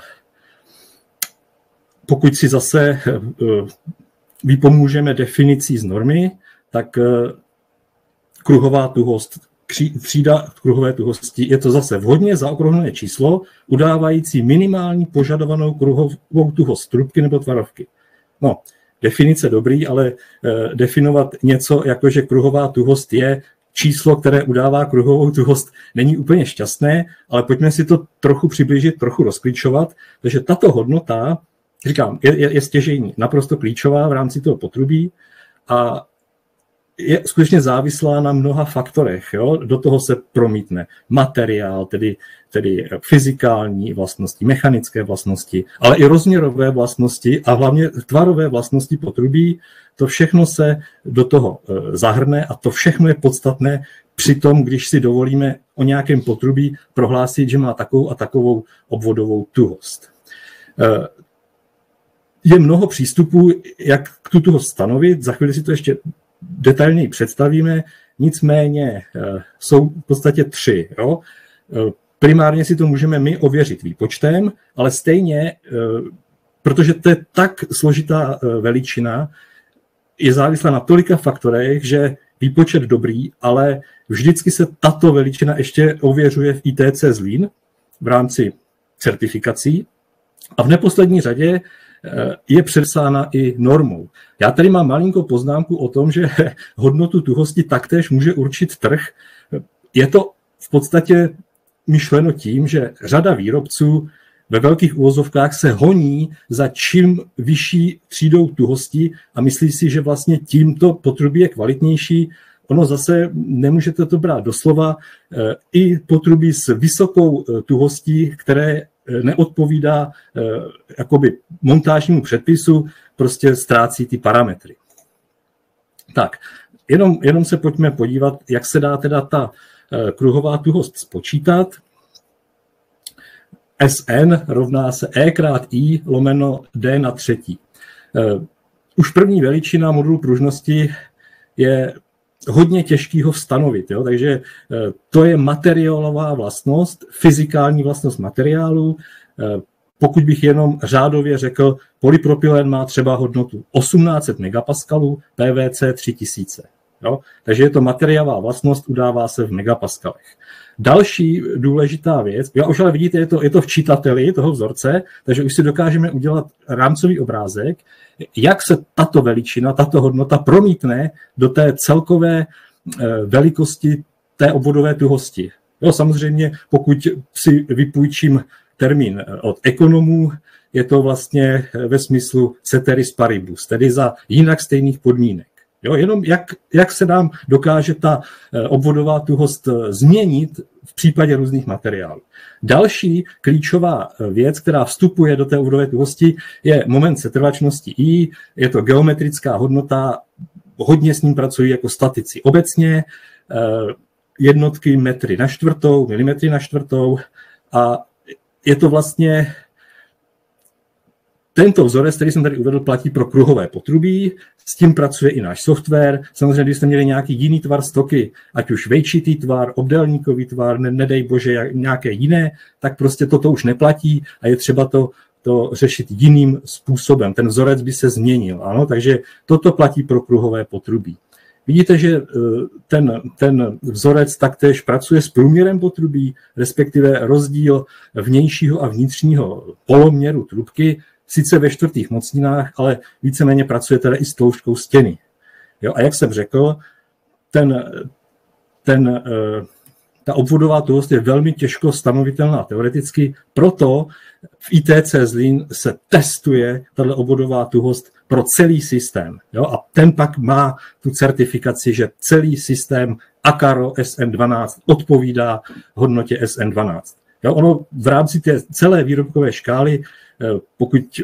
Pokud si zase vypomůžeme definicí z normy, tak kruhová tuhost, třída kruhové tuhosti je to zase vhodně zaokrouhlené číslo, udávající minimální požadovanou kruhovou tuhost trubky nebo tvarovky. No, definice dobrý, ale definovat něco jako, že kruhová tuhost je číslo, které udává kruhovou tuhost, není úplně šťastné, ale pojďme si to trochu přiblížit, trochu rozklíčovat. Takže tato hodnota, říkám, je stěžejní, naprosto klíčová v rámci toho potrubí a je skutečně závislá na mnoha faktorech. Jo? Do toho se promítne materiál, tedy fyzikální vlastnosti, mechanické vlastnosti, ale i rozměrové vlastnosti a hlavně tvarové vlastnosti potrubí. To všechno se do toho zahrne a to všechno je podstatné při tom, když si dovolíme o nějakém potrubí prohlásit, že má takovou a takovou obvodovou tuhost. Je mnoho přístupů, jak tu tuhost stanovit, za chvíli si to ještě detailněji představíme, nicméně jsou v podstatě 3. Jo? Primárně si to můžeme my ověřit výpočtem, ale stejně, protože to je tak složitá veličina, je závislá na tolika faktorech, že výpočet dobrý, ale vždycky se tato veličina ještě ověřuje v ITC Zlín v rámci certifikací a v neposlední řadě je přepsána i normou. Já tady mám malinkou poznámku o tom, že hodnotu tuhosti taktéž může určit trh. Je to v podstatě myšleno tím, že řada výrobců ve velkých uvozovkách se honí za čím vyšší třídou tuhosti a myslí si, že vlastně tímto potrubí je kvalitnější. Ono zase nemůžete to brát doslova. I potrubí s vysokou tuhostí, které neodpovídá jakoby montážnímu předpisu, prostě ztrácí ty parametry. Tak, jenom se pojďme podívat, jak se dá teda ta kruhová tuhost spočítat. SN rovná se E krát I lomeno D na třetí. Už první veličina modulu pružnosti je hodně těžký ho stanovit, jo? Takže to je materiálová vlastnost, fyzikální vlastnost materiálu. Pokud bych jenom řádově řekl, polypropylen má třeba hodnotu 1800 megapaskalů, PVC 3000. Jo? Takže je to materiálová vlastnost, udává se v megapaskalech. Další důležitá věc, už ale vidíte, je to v čítateli toho vzorce, takže už si dokážeme udělat rámcový obrázek, jak se tato veličina, tato hodnota promítne do té celkové velikosti té obvodové tuhosti. Jo, samozřejmě, pokud si vypůjčím termín od ekonomů, je to vlastně ve smyslu ceteris paribus, tedy za jinak stejných podmínek. Jo, jenom jak se nám dokáže ta obvodová tuhost změnit v případě různých materiálů. Další klíčová věc, která vstupuje do té obvodové tuhosti, je moment setrvačnosti I, je to geometrická hodnota, hodně s ním pracují jako statici. Obecně jednotky metry na čtvrtou, milimetry na čtvrtou a je to vlastně tento vzorec, který jsem tady uvedl, platí pro kruhové potrubí, s tím pracuje i náš software. Samozřejmě, když jste měli nějaký jiný tvar stoky, ať už vejčitý tvar, obdélníkový tvar, nedej bože nějaké jiné, tak prostě toto už neplatí a je třeba to řešit jiným způsobem. Ten vzorec by se změnil. Ano? Takže toto platí pro kruhové potrubí. Vidíte, že ten vzorec taktéž pracuje s průměrem potrubí, respektive rozdíl vnějšího a vnitřního poloměru trubky, sice ve čtvrtých mocninách, ale víceméně pracuje teda i s tloušťkou stěny. Jo, a jak jsem řekl, ta obvodová tuhost je velmi těžko stanovitelná teoreticky, proto v ITC Zlín se testuje tato obvodová tuhost pro celý systém. Jo? A ten pak má tu certifikaci, že celý systém ACARO SN12 odpovídá hodnotě SN12. Jo? Ono v rámci té celé výrobkové škály, pokud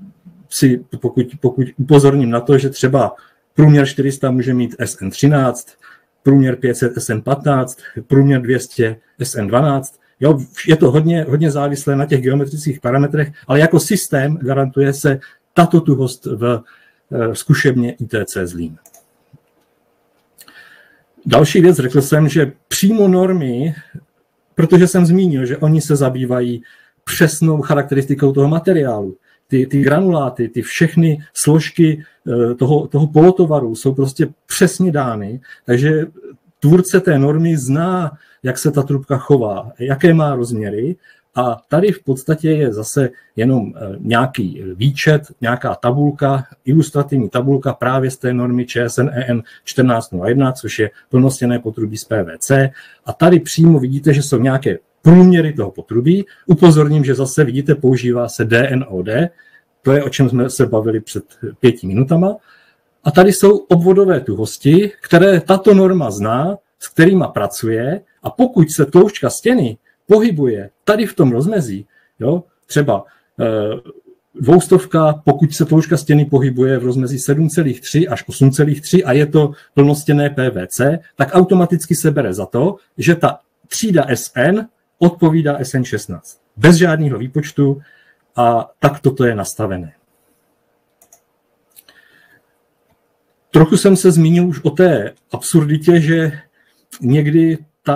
upozorním na to, že třeba průměr 400 může mít SN13, průměr 500 SN15, průměr 200 SN12. Jo, je to hodně závislé na těch geometrických parametrech, ale jako systém garantuje se tato tuhost v zkušebně ITC Zlín. Další věc, řekl jsem, že přímo normy, protože jsem zmínil, že oni se zabývají přesnou charakteristikou toho materiálu. Ty granuláty, ty všechny složky toho polotovaru jsou prostě přesně dány, takže tvůrce té normy zná, jak se ta trubka chová, jaké má rozměry a tady v podstatě je zase jenom nějaký výčet, nějaká tabulka, ilustrativní tabulka právě z té normy ČSN EN 1401, což je plnostěnné potrubí z PVC a tady přímo vidíte, že jsou nějaké průměry toho potrubí. Upozorním, že zase vidíte, používá se DNOD, to je, o čem jsme se bavili před 5 minutama. A tady jsou obvodové tuhosti, které tato norma zná, s kterýma pracuje a pokud se tloušťka stěny pohybuje tady v tom rozmezí, jo, třeba 200, pokud se tloušťka stěny pohybuje v rozmezí 7,3 až 8,3 a je to plnostěnné PVC, tak automaticky se bere za to, že ta třída SN odpovídá SN16. Bez žádného výpočtu a tak toto je nastavené. Trochu jsem se zmínil už o té absurditě, že někdy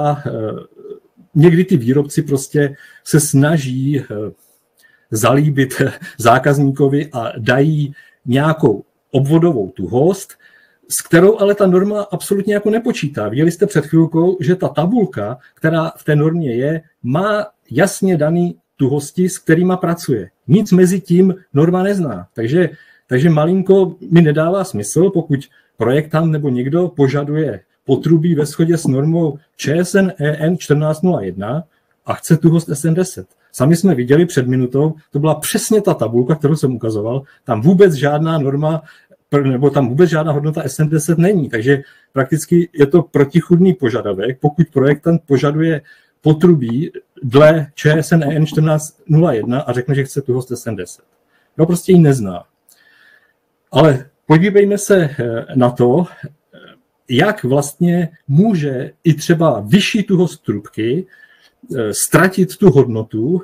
ty výrobci prostě se snaží zalíbit zákazníkovi a dají nějakou obvodovou tuhost, s kterou ale ta norma absolutně jako nepočítá. Viděli jste před chvilkou, že ta tabulka, která v té normě je, má jasně daný tuhosti, s kterýma pracuje. Nic mezi tím norma nezná. Takže malinko mi nedává smysl, pokud projektant nebo někdo požaduje potrubí ve shodě s normou ČSN EN 1401 a chce tuhost SN10. Sami jsme viděli před minutou, to byla přesně ta tabulka, kterou jsem ukazoval, tam vůbec žádná norma nebo tam vůbec žádná hodnota SN10 není, takže prakticky je to protichůdný požadavek, pokud projektant požaduje potrubí dle ČSN EN 1401 a řekne, že chce tuhost SN10. No prostě ji nezná. Ale podívejme se na to, jak vlastně může i třeba vyšší tuhost trubky ztratit tu hodnotu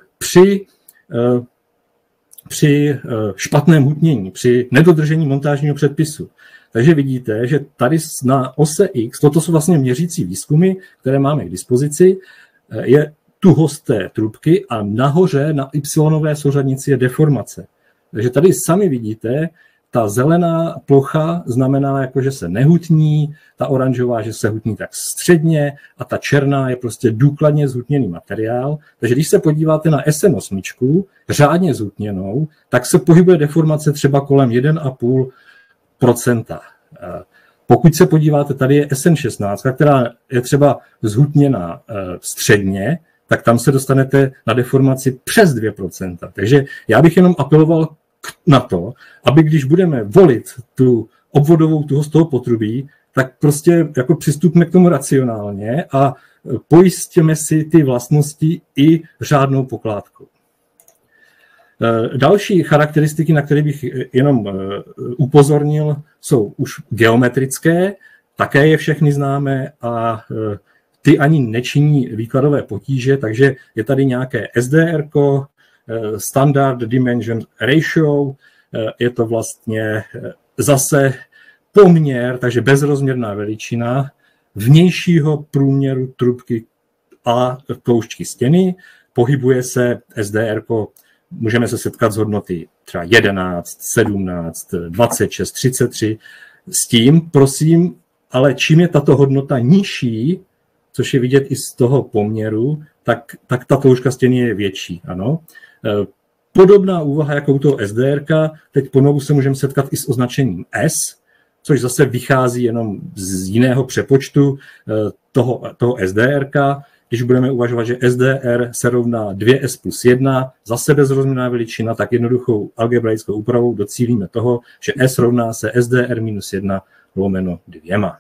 při špatném hutnění, při nedodržení montážního předpisu. Takže vidíte, že tady na ose X, toto jsou vlastně měřící výzkumy, které máme k dispozici, je tuhost té trubky a nahoře na Y souřadnici je deformace. Takže tady sami vidíte, ta zelená plocha znamená, jako, že se nehutní, ta oranžová, že se hutní tak středně a ta černá je prostě důkladně zhutněný materiál. Takže když se podíváte na SN8, řádně zhutněnou, tak se pohybuje deformace třeba kolem 1,5%. Pokud se podíváte, tady je SN16, která je třeba zhutněná středně, tak tam se dostanete na deformaci přes 2%. Takže já bych jenom apeloval na to, aby když budeme volit tu obvodovou tuhost toho potrubí, tak prostě jako přistupme k tomu racionálně a pojistíme si ty vlastnosti i řádnou pokládkou. Další charakteristiky, na které bych jenom upozornil, jsou už geometrické, také je všechny známe a ty ani nečiní výkladové potíže, takže je tady nějaké SDR, Standard Dimension Ratio, je to vlastně zase poměr, takže bezrozměrná veličina vnějšího průměru trubky a tloušťky stěny, pohybuje se SDR, můžeme se setkat s hodnoty třeba 11, 17, 26, 33. S tím, prosím, ale čím je tato hodnota nižší, což je vidět i z toho poměru, tak ta toužka stěny je větší. Ano. Podobná úvaha jako u toho SDR, teď ponovu se můžeme setkat i s označením S, což zase vychází jenom z jiného přepočtu toho SDR. Když budeme uvažovat, že SDR se rovná 2S plus 1, zase bezrozměrná veličina, tak jednoduchou algebraickou úpravou docílíme toho, že S rovná se SDR minus 1 lomeno 2.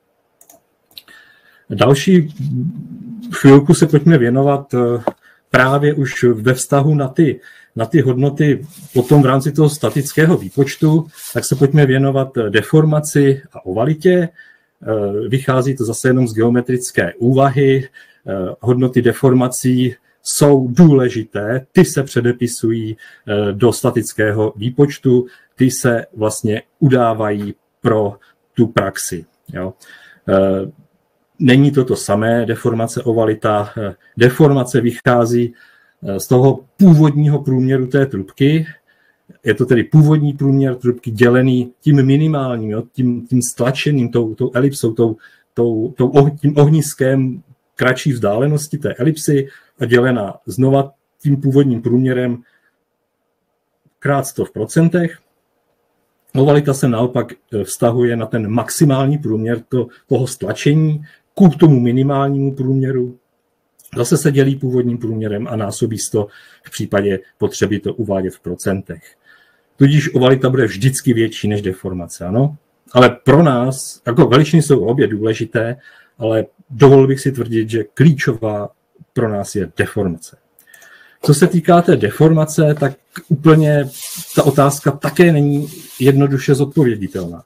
Další chvilku se pojďme věnovat právě už ve vztahu na ty hodnoty potom v rámci toho statického výpočtu, tak se pojďme věnovat deformaci a ovalitě. Vychází to zase jenom z geometrické úvahy. Hodnoty deformací jsou důležité, ty se předepisují do statického výpočtu, ty se vlastně udávají pro tu praxi. Jo. Není to samé, deformace, ovalita. Deformace vychází z toho původního průměru té trubky. Je to tedy původní průměr trubky dělený tím minimálním, jo, tím stlačeným, tou elipsou, tím ohniskem kratší vzdálenosti té elipsy a dělená znova tím původním průměrem krát 100 v procentech. Ovalita se naopak vztahuje na ten maximální průměr toho stlačení ku tomu minimálnímu průměru. Zase se dělí původním průměrem a násobí 100 v případě potřeby to uvádět v procentech. Tudíž ovalita bude vždycky větší než deformace, ano? Ale pro nás, jako veličiny jsou obě důležité, ale dovolil bych si tvrdit, že klíčová pro nás je deformace. Co se týká té deformace, tak úplně ta otázka také není jednoduše zodpověditelná.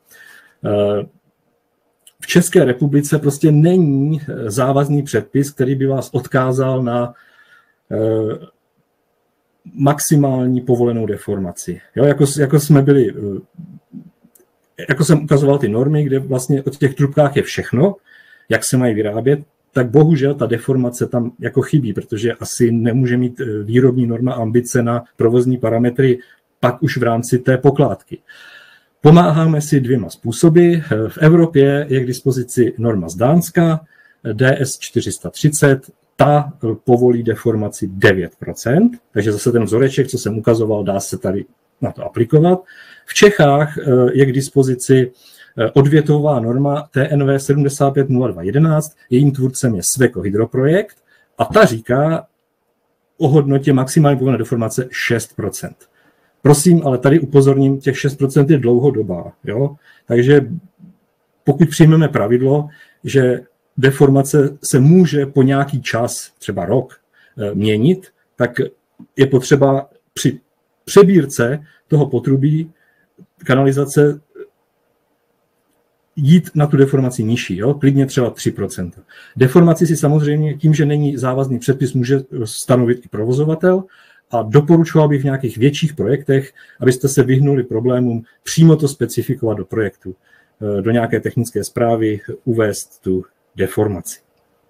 V České republice prostě není závazný předpis, který by vás odkázal na maximální povolenou deformaci. Jo, jako jsem ukazoval ty normy, kde vlastně o těch trubkách je všechno, jak se mají vyrábět, tak bohužel ta deformace tam jako chybí, protože asi nemůže mít výrobní norma ambice na provozní parametry pak už v rámci té pokládky. Pomáháme si 2 způsoby. V Evropě je k dispozici norma z Dánska, DS 430, ta povolí deformaci 9%, takže zase ten vzoreček, co jsem ukazoval, dá se tady na to aplikovat. V Čechách je k dispozici odvětová norma TNV 750211, jejím tvůrcem je Sweco Hydroprojekt a ta říká o hodnotě maximální povolené deformace 6%. Prosím, ale tady upozorním, těch 6% je dlouhodobá. Jo? Takže pokud přijmeme pravidlo, že deformace se může po nějaký čas, třeba rok, měnit, tak je potřeba při přebírce toho potrubí kanalizace jít na tu deformaci nižší, jo? Klidně třeba 3%. Deformaci si samozřejmě tím, že není závazný předpis, může stanovit i provozovatel a doporučoval bych v nějakých větších projektech, abyste se vyhnuli problémům přímo to specifikovat do projektu, do nějaké technické zprávy, uvést tu deformaci.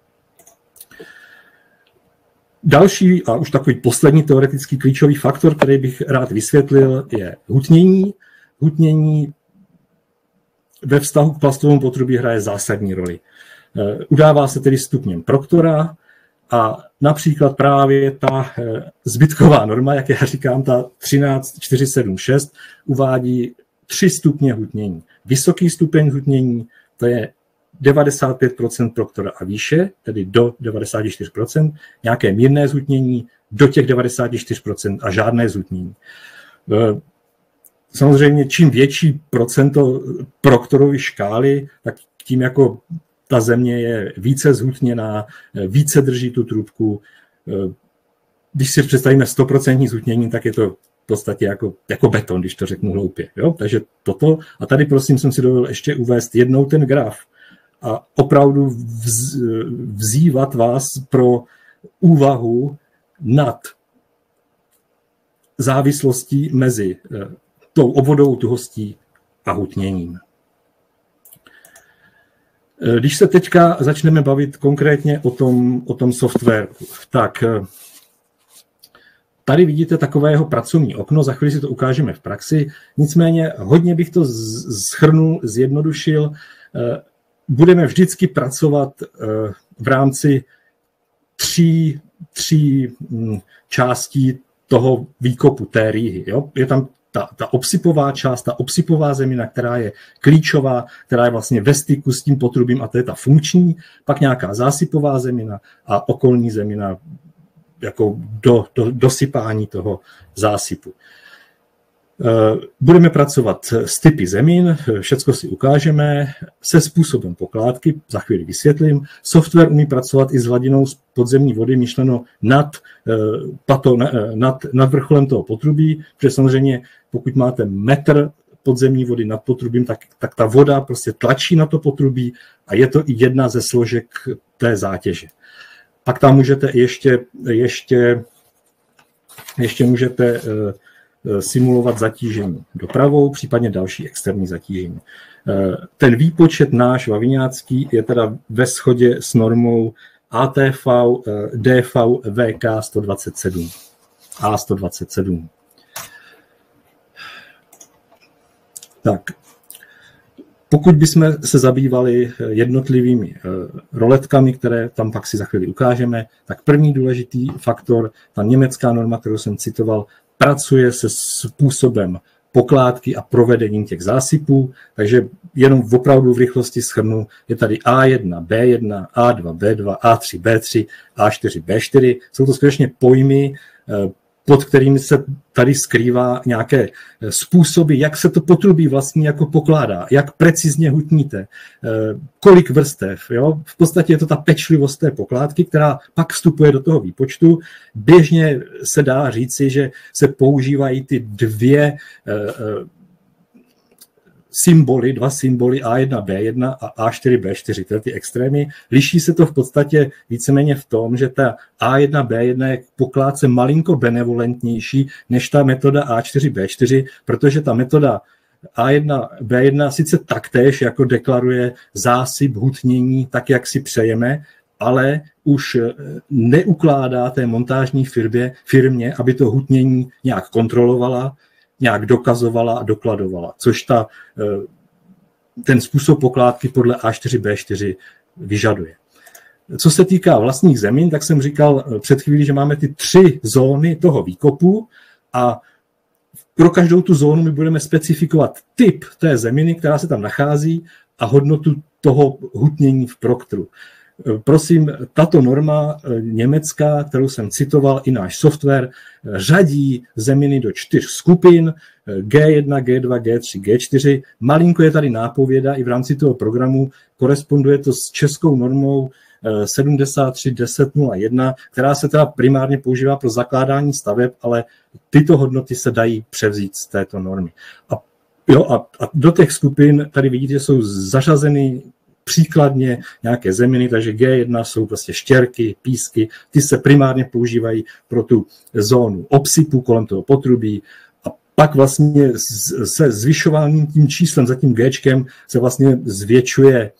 Další a už takový poslední teoretický klíčový faktor, který bych rád vysvětlil, je hutnění. Hutnění ve vztahu k plastovému potrubí hraje zásadní roli. Udává se tedy stupněm Proctora a například právě ta zbytková norma, jak já říkám, ta 13476, uvádí 3 stupně hutnění. Vysoký stupeň hutnění, to je 95% Proctora a výše, tedy do 94%, nějaké mírné zhutnění do těch 94% a žádné zhutnění. Samozřejmě čím větší procento Proctorovy škály, tak tím jako ta země je více zhutněná, více drží tu trubku. Když si představíme 100% zhutnění, tak je to v podstatě jako beton, když to řeknu hloupě. Jo? Takže toto. A tady prosím jsem si dovolil ještě uvést jednou ten graf a opravdu vzývat vás pro úvahu nad závislostí mezi tou obvodovou tuhostí a hutněním. Když se teďka začneme bavit konkrétně o tom softwaru, tak tady vidíte takové jeho pracovní okno, za chvíli si to ukážeme v praxi, nicméně hodně bych to shrnul, zjednodušil. budeme vždycky pracovat v rámci tří částí toho výkopu té rýhy. Jo? Je tam ta obsypová část, ta obsypová zemina, která je klíčová, která je vlastně ve styku s tím potrubím, a to je ta funkční, pak nějaká zásypová zemina a okolní zemina jako do dosypání toho zásypu. Budeme pracovat s typy zemin, všecko si ukážeme, se způsobem pokládky, za chvíli vysvětlím. Software umí pracovat i s hladinou podzemní vody, myšleno nad vrcholem toho potrubí, protože samozřejmě pokud máte metr podzemní vody nad potrubím, tak ta voda prostě tlačí na to potrubí a je to i jedna ze složek té zátěže. Pak tam můžete ještě můžete simulovat zatížení dopravou, případně další externí zatížení. Ten výpočet náš vaviňácký je teda ve shodě s normou ATV DV VK 127. A127. Tak, pokud bychom se zabývali jednotlivými roletkami, které tam pak si za chvíli ukážeme, tak první důležitý faktor, ta německá norma, kterou jsem citoval, pracuje se způsobem pokládky a provedením těch zásypů, takže jenom opravdu v rychlosti shrnu, je tady A1, B1, A2, B2, A3, B3, A4, B4. Jsou to skutečně pojmy, pod kterými se tady skrývá nějaké způsoby, jak se to potrubí vlastně jako pokládá, jak precizně hutníte, kolik vrstev. Jo? V podstatě je to ta pečlivost té pokládky, která pak vstupuje do toho výpočtu. Běžně se dá říci, že se používají ty dva symboly A1, B1 a A4, B4, to je ty extrémy. Liší se to v podstatě víceméně v tom, že ta A1, B1 je k pokládce malinko benevolentnější než ta metoda A4, B4, protože ta metoda A1, B1 sice taktéž jako deklaruje zásyp hutnění tak, jak si přejeme, ale už neukládá té montážní firmě, aby to hutnění nějak kontrolovala, nějak dokazovala a dokladovala, což ten způsob pokládky podle A4B4 vyžaduje. Co se týká vlastních zemin, tak jsem říkal před chvílí, že máme ty 3 zóny toho výkopu a pro každou tu zónu my budeme specifikovat typ té zeminy, která se tam nachází a hodnotu toho hutnění v proktru. Prosím, tato norma německá, kterou jsem citoval, i náš software, řadí zeminy do 4 skupin, G1, G2, G3, G4. Malinko je tady nápověda i v rámci toho programu, koresponduje to s českou normou 73.10.01, která se teda primárně používá pro zakládání staveb, ale tyto hodnoty se dají převzít z této normy. A do těch skupin tady vidíte, že jsou zařazeny příkladně nějaké zeminy, takže G1 jsou prostě štěrky, písky, ty se primárně používají pro tu zónu obsypu kolem toho potrubí a pak vlastně se zvyšováním tím číslem za tím Gčkem se vlastně zvětšuje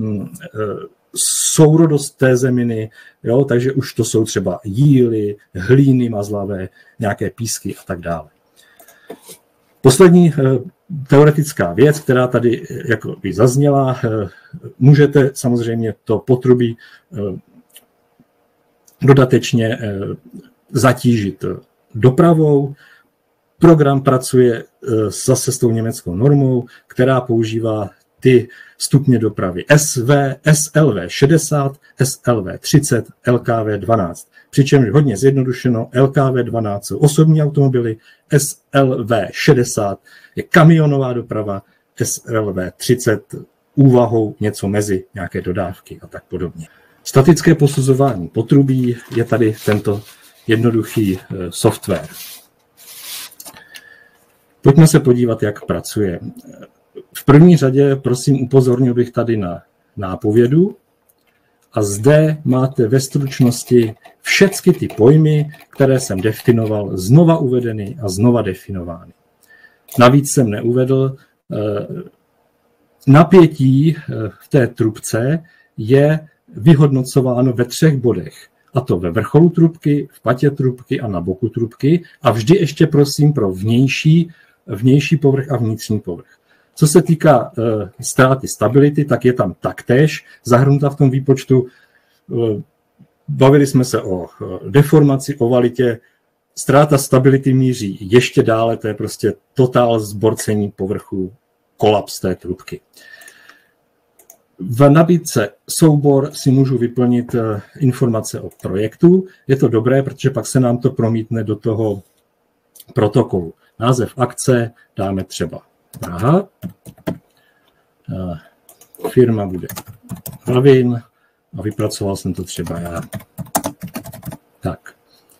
sourodost té zeminy, jo, takže už to jsou třeba jíly, hlíny mazlavé, nějaké písky a tak dále. Poslední teoretická věc, která tady jako by zazněla, můžete samozřejmě to potrubí dodatečně zatížit dopravou. Program pracuje zase s tou německou normou, která používá ty stupně dopravy SLV 60, SLV 30, LKV 12. Přičemž hodně zjednodušeno, LKV 12 jsou osobní automobily, SLV 60 je kamionová doprava, SLV 30 úvahou něco mezi nějaké dodávky a tak podobně. Statické posuzování potrubí je tady tento jednoduchý software. Pojďme se podívat, jak pracuje. V první řadě, prosím, upozornil bych tady na nápovědu a zde máte ve stručnosti všechny ty pojmy, které jsem definoval, znova uvedeny a znova definovány. Navíc jsem neuvedl, napětí v té trubce je vyhodnocováno ve 3 bodech, a to ve vrcholu trubky, v patě trubky a na boku trubky a vždy ještě prosím pro vnější povrch a vnitřní povrch. Co se týká ztráty stability, tak je tam taktéž zahrnuta v tom výpočtu. Bavili jsme se o deformaci, o valitě. Ztráta stability míří ještě dále, to je prostě totál zborcení povrchu, kolaps té trubky. V nabídce soubor si můžu vyplnit informace o projektu. Je to dobré, protože pak se nám to promítne do toho protokolu. Název akce dáme třeba Praha. Firma bude Hlavin a vypracoval jsem to třeba já. Tak.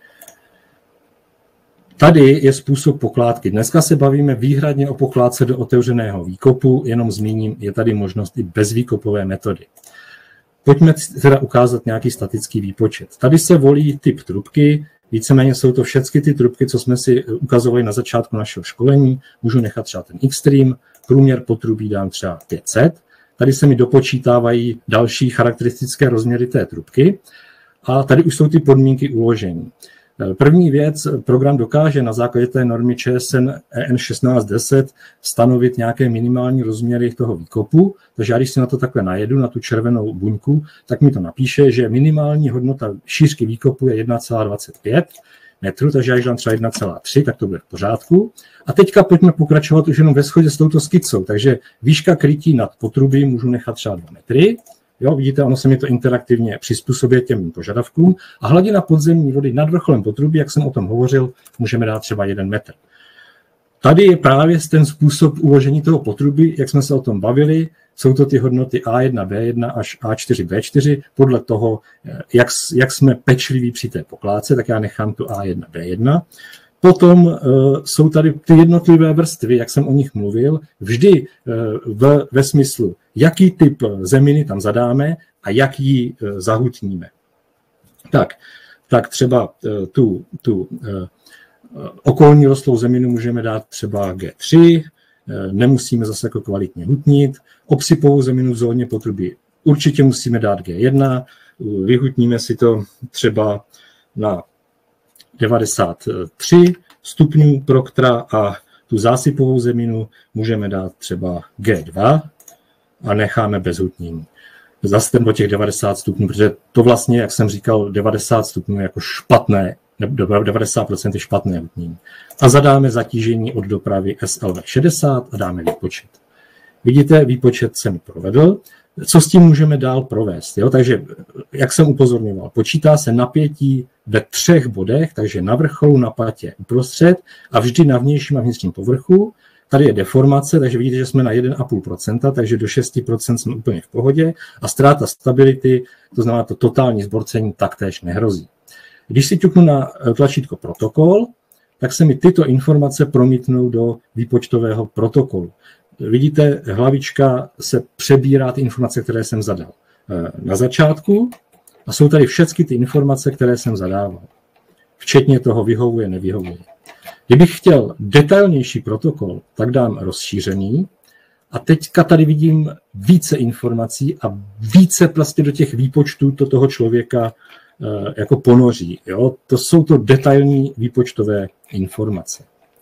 Tady je způsob pokládky. Dneska se bavíme výhradně o pokládce do otevřeného výkopu, jenom zmíním, je tady možnost i bezvýkopové metody. Pojďme teda ukázat nějaký statický výpočet. Tady se volí typ trubky, víceméně jsou to všechny ty trubky, co jsme si ukazovali na začátku našeho školení. Můžu nechat třeba ten Xtreme, průměr potrubí dám třeba 500. Tady se mi dopočítávají další charakteristické rozměry té trubky a tady už jsou ty podmínky uložení. První věc, program dokáže na základě té normy ČSN EN 1610 stanovit nějaké minimální rozměry toho výkopu, takže já když si na to takhle najedu, na tu červenou buňku, tak mi to napíše, že minimální hodnota šířky výkopu je 1,25 metru, takže já když dám třeba 1,3, tak to bude v pořádku. A teďka pojďme pokračovat už jenom ve shodě s touto skicou, takže výška krytí nad potrubí můžu nechat třeba 2 metry. Jo, vidíte, ono se mi to interaktivně přizpůsobuje těm požadavkům. A hladina podzemní vody nad vrcholem potrubí, jak jsem o tom hovořil, můžeme dát třeba 1 metr. Tady je právě ten způsob uložení toho potrubí, jak jsme se o tom bavili. Jsou to ty hodnoty A1, B1 až A4, B4. Podle toho, jak jsme pečliví při té pokládce, tak já nechám tu A1, B1. Potom jsou tady ty jednotlivé vrstvy, jak jsem o nich mluvil, vždy ve smyslu, jaký typ zeminy tam zadáme a jak ji zahutníme. Tak třeba tu okolní rostlou zeminu můžeme dát třeba G3, nemusíme zase jako kvalitně hutnit. Obsypovou zeminu v zóně potrubí určitě musíme dát G1, vyhutníme si to třeba na 93 stupňů Proctra a tu zásypovou zeminu můžeme dát třeba G2 a necháme bez hutnění. Zase ten do těch 90 stupňů, protože to vlastně, jak jsem říkal, 90 stupňů je jako špatné, 90% je špatné hutnění. A zadáme zatížení od dopravy SLV 60 a dáme výpočet. Vidíte, výpočet jsem provedl. Co s tím můžeme dál provést? Jo? Takže, jak jsem upozorňoval, počítá se napětí ve 3 bodech, takže na vrcholu, na patě, uprostřed a vždy na vnějším a vnitřním povrchu. Tady je deformace, takže vidíte, že jsme na 1,5%, takže do 6% jsme úplně v pohodě a ztráta stability, to znamená to totální zborcení, taktéž nehrozí. Když si ťuknu na tlačítko protokol, tak se mi tyto informace promítnou do výpočtového protokolu. Vidíte, hlavička se přebírá ty informace, které jsem zadal na začátku a jsou tady všechny ty informace, které jsem zadával. Včetně toho vyhovuje, nevyhovuje. Kdybych chtěl detailnější protokol, tak dám rozšířený a teďka tady vidím více informací a více vlastně do těch výpočtů to toho člověka jako ponoří. Jo? To jsou to detailní výpočtové informace.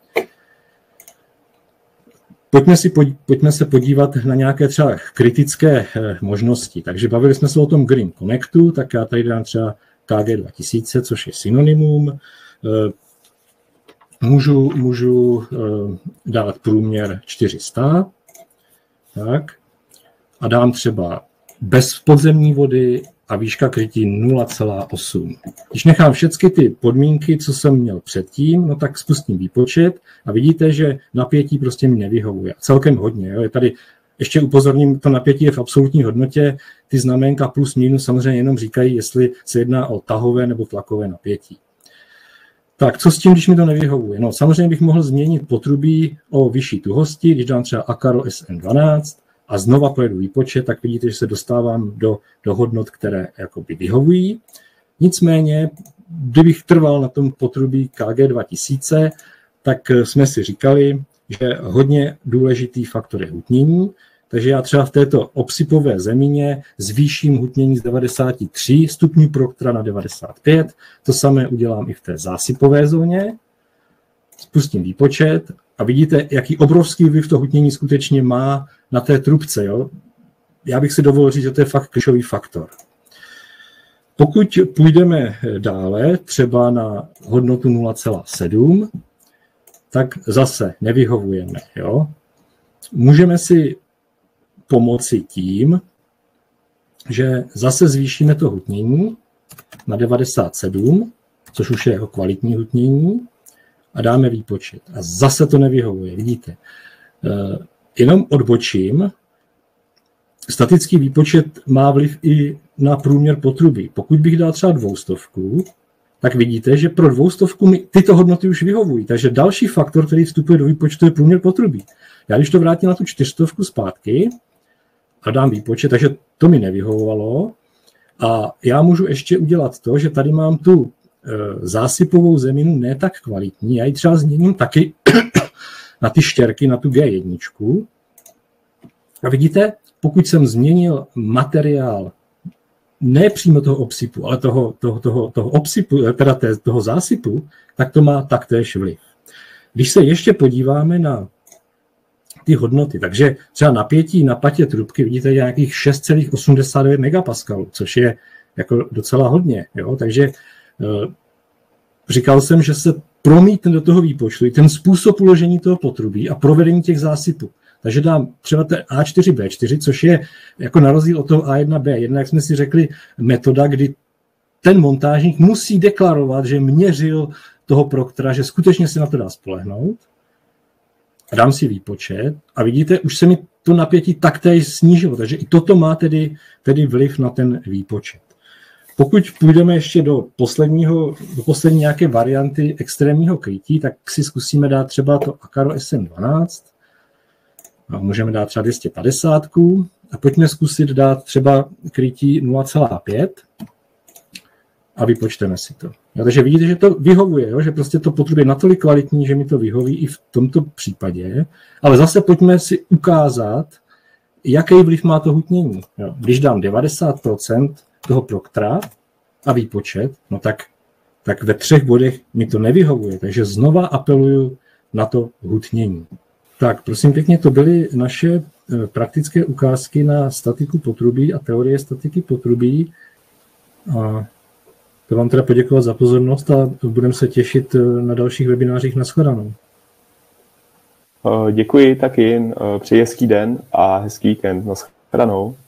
Pojďme se podívat na nějaké třeba kritické možnosti. Takže bavili jsme se o tom Green Connectu, tak já tady dám třeba KG 2000, což je synonymum. Můžu dát průměr 400. Tak. A dám třeba bez podzemní vody a výška krytí 0,8. Když nechám všechny ty podmínky, co jsem měl předtím, no tak spustím výpočet a vidíte, že napětí prostě mi nevyhovuje. Celkem hodně. Jo. Je tady, ještě upozorním, to napětí je v absolutní hodnotě, ty znamenka plus minus samozřejmě jenom říkají, jestli se jedná o tahové nebo tlakové napětí. Tak, co s tím, když mi to nevyhovuje? No, samozřejmě bych mohl změnit potrubí o vyšší tuhosti, když dám třeba Akaro SN12 a znova pojedu výpočet, tak vidíte, že se dostávám do hodnot, které jakoby vyhovují. Nicméně, kdybych trval na tom potrubí KG 2000, tak jsme si říkali, že hodně důležitý faktor je hutnění, takže já třeba v této obsypové zemině zvýším hutnění z 93 stupňů Proctra na 95, to samé udělám i v té zásypové zóně, spustím výpočet A vidíte, jaký obrovský vliv to hutnění skutečně má na té trubce. Jo? Já bych si dovolil říct, že to je fakt klíčový faktor. Pokud půjdeme dále, třeba na hodnotu 0,7, tak zase nevyhovujeme. Jo? Můžeme si pomoci tím, že zase zvýšíme to hutnění na 97, což už je jako kvalitní hutnění, a dáme výpočet. A zase to nevyhovuje, vidíte. Jenom odbočím, statický výpočet má vliv i na průměr potrubí. Pokud bych dal třeba 200, tak vidíte, že pro 200 mi tyto hodnoty už vyhovují. Takže další faktor, který vstupuje do výpočtu, je průměr potrubí. Já když to vrátím na tu 400 zpátky a dám výpočet, takže to mi nevyhovovalo. A já můžu ještě udělat to, že tady mám tu zásypovou zeminu ne tak kvalitní. Já ji třeba změním taky na ty štěrky, na tu G1. A vidíte, pokud jsem změnil materiál ne přímo toho obsypu, ale toho obsypu, teda toho zásypu, tak to má taktéž vliv. Když se ještě podíváme na ty hodnoty, takže třeba napětí na patě trubky vidíte nějakých 6,89 megapaskalů, což je jako docela hodně. Jo? Takže říkal jsem, že se promítne do toho výpočtu i ten způsob uložení toho potrubí a provedení těch zásypů. Takže dám třeba ten A4B4, což je jako na rozdíl od toho A1B1, jak jsme si řekli, metoda, kdy ten montážník musí deklarovat, že měřil toho proktora, že skutečně se na to dá spolehnout. A dám si výpočet a vidíte, už se mi to napětí taktéž snížilo, takže i toto má tedy vliv na ten výpočet. Pokud půjdeme ještě do poslední nějaké varianty extrémního krytí, tak si zkusíme dát třeba to Akaro SM12, a můžeme dát třeba 250 a pojďme zkusit dát třeba krytí 0,5 a vypočteme si to. Takže vidíte, že to vyhovuje, jo? Že prostě to potrubí natolik kvalitní, že mi to vyhoví i v tomto případě, ale zase pojďme si ukázat, jaký vliv má to hutnění. Jo? Když dám 90% toho proktora a výpočet, no tak ve 3 bodech mi to nevyhovuje, takže znova apeluju na to hutnění. Tak, prosím pěkně, to byly naše praktické ukázky na statiku potrubí a teorie statiky potrubí. A to vám teda poděkovat za pozornost a budeme se těšit na dalších webinářích. Nashledanou. Děkuji taky, přeji hezký den a hezký víkend. Nashledanou.